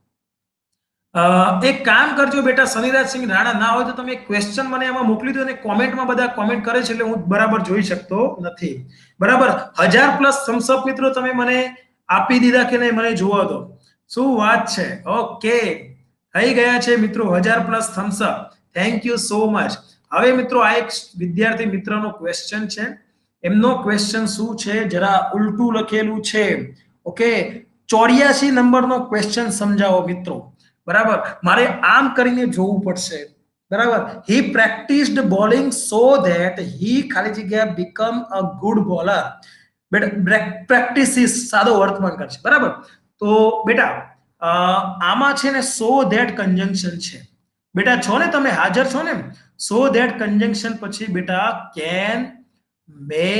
એક કામ કરજો બેટા, શનિરાજસિંહ રાણા ના હોય તો તમે ક્વેશ્ચન મને એમાં મોકલી દો અને કોમેન્ટમાં બધા કોમેન્ટ કરે છે એટલે હું બરાબર જોઈ શકતો નથી. બરાબર? હજાર પ્લસ થમ્સ અપ મિત્રો તમે મને આપી દીધા કે નહીં મને જોવા દો. શું વાત છે. ઓકે, થઈ ગયા છે મિત્રો હજાર plus thumbs up. Thank you so much. હવે મિત્રો આ એક વિદ્યાર્થી મિત્રનો ક્વેશ્ચન છે. એમનો ક્વેશ્ચન શું છે જરા ઉલટું લખેલું છે. ઓકે, ચોર્યાસી નંબરનો ક્વેશ્ચન સમજાવો મિત્રો. બરાબર? મારે આમ કરીને જોવું પડશે. બરાબર? હી પ્રેક્ટિસ્ડ બોલિંગ સો ધેટ હી ખાલી જગ્યા બીકમ અ ગુડ બોલર. બેટા પ્રેક્ટિસ ઇઝ સાદો વર્તમાન કાળ છે. બરાબર? તો બેટા આમાં છે ને સો ધેટ કન્જંક્શન છે. બેટા છો ને તમે હાજર છો ને? સો ધેટ કન્જંક્શન પછી બેટા કેન, મે,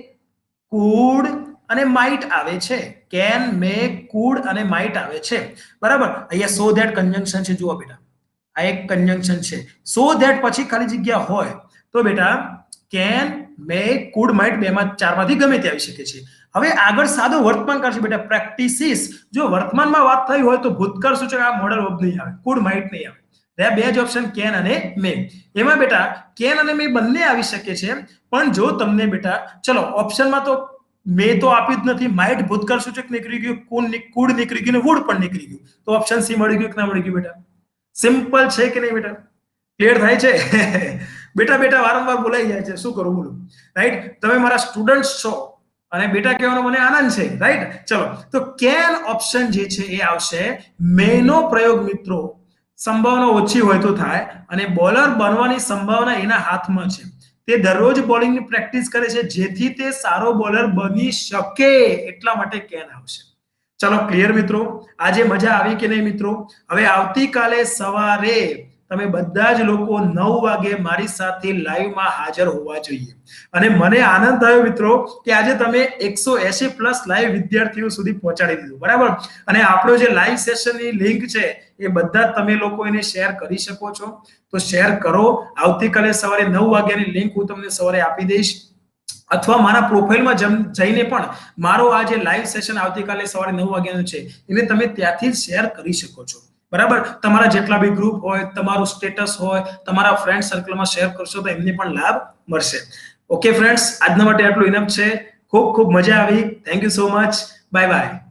કુડ અને માઇટ આવે છે. કેન, મે, કુડ અને માઇટ આવે છે. બરાબર? અહીંયા સો ધેટ કન્જંક્શન છે. જુઓ બેટા આ એક કન્જંક્શન છે. સો ધેટ પછી ખાલી જગ્યા હોય તો બેટા કેન, મે, કુડ, માઇટ બેમાં ચારમાંથી ગમે તે આવી શકે છે. હવે આગળ સાદો વર્તમાન કાળ છે બેટા પ્રેક્ટિસિસ. જો વર્તમાનમાં વાત થઈ હોય તો ભૂતકાળ સૂચક આ મોડલ વર્બ નહીં આવે, કુડ, માઇટ નહીં આવે. બે જ ઓપ્શન કેન અને મે. એમાં બેટા કેન અને મે બંને આવી શકે છે. પણ જો તમને બેટા ચલો ઓપ્શનમાં તો મે તો આપી જ નથી, માઇટ ભૂતકાળ સૂચક નીકળી ગયું, કુડ કુડ નીકળી ગયું, વુડ પણ નીકળી ગયું. તો ઓપ્શન સી મળી ગયું કે ના મળી ગયું બેટા? સિમ્પલ છે કે નહીં બેટા? ક્લિયર થાય છે? બેટા બેટા વારંવાર બોલાઈ જાય છે, શું કરું બોલો? રાઈટ? તમે મારા સ્ટુડન્ટ છો અને બેટા કહેવાનો મને આનંદ છે. રાઈટ? ચલો તો કેન ઓપ્શન જે છે એ આવશે. મેનો પ્રયોગ મિત્રો સંભાવના ઓછી હોય તો થાય અને બોલર બનવાની સંભાવના એના હાથમાં છે. તે દરરોજ બોલિંગની પ્રેક્ટિસ કરે છે જેથી તે સારો બોલર બની શકે એટલા માટે કેન આવશે. ચલો ક્લિયર મિત્રો? આજે મજા આવી કે નહીં મિત્રો? હવે આવતીકાલે સવારે તમે બધા જ લોકો નવ વાગે મારી સાથે લાઈવમાં હાજર હોવા જોઈએ. અને મને આનંદ થયો મિત્રો કે આજે તમે એકસો એસી પ્લસ લાઈવ વિદ્યાર્થીઓ સુધી પહોંચાડી દીધું. બરાબર? અને આપણો જે લાઈવ સેશનની લિંક છે એ બધા તમે લોકો એને શેર કરી શકો છો. તો શેર કરો. આવતીકાલે સવારે નવ વાગ્યાની લિંક હું તમને સવારે આપી દઈશ. અથવા મારા પ્રોફાઇલમાં જઈને પણ મારો આ જે લાઈવ સેશન આવતીકાલે સવારે નવ વાગ્યાનું છે એને તમે ત્યાંથી જ શેર કરી શકો છો. બરાબર? તમારા જેટલા બી ગ્રુપ હોય, તમારું સ્ટેટસ હોય, તમારા ફ્રેન્ડ સર્કલમાં શેર કરશો તો એમને પણ લાભ મળશે. ઓકે ફ્રેન્ડ્સ, આજના માટે આટલું ઇનફ છે. ખૂબ ખૂબ મજા આવી. Thank you so much. Bye by.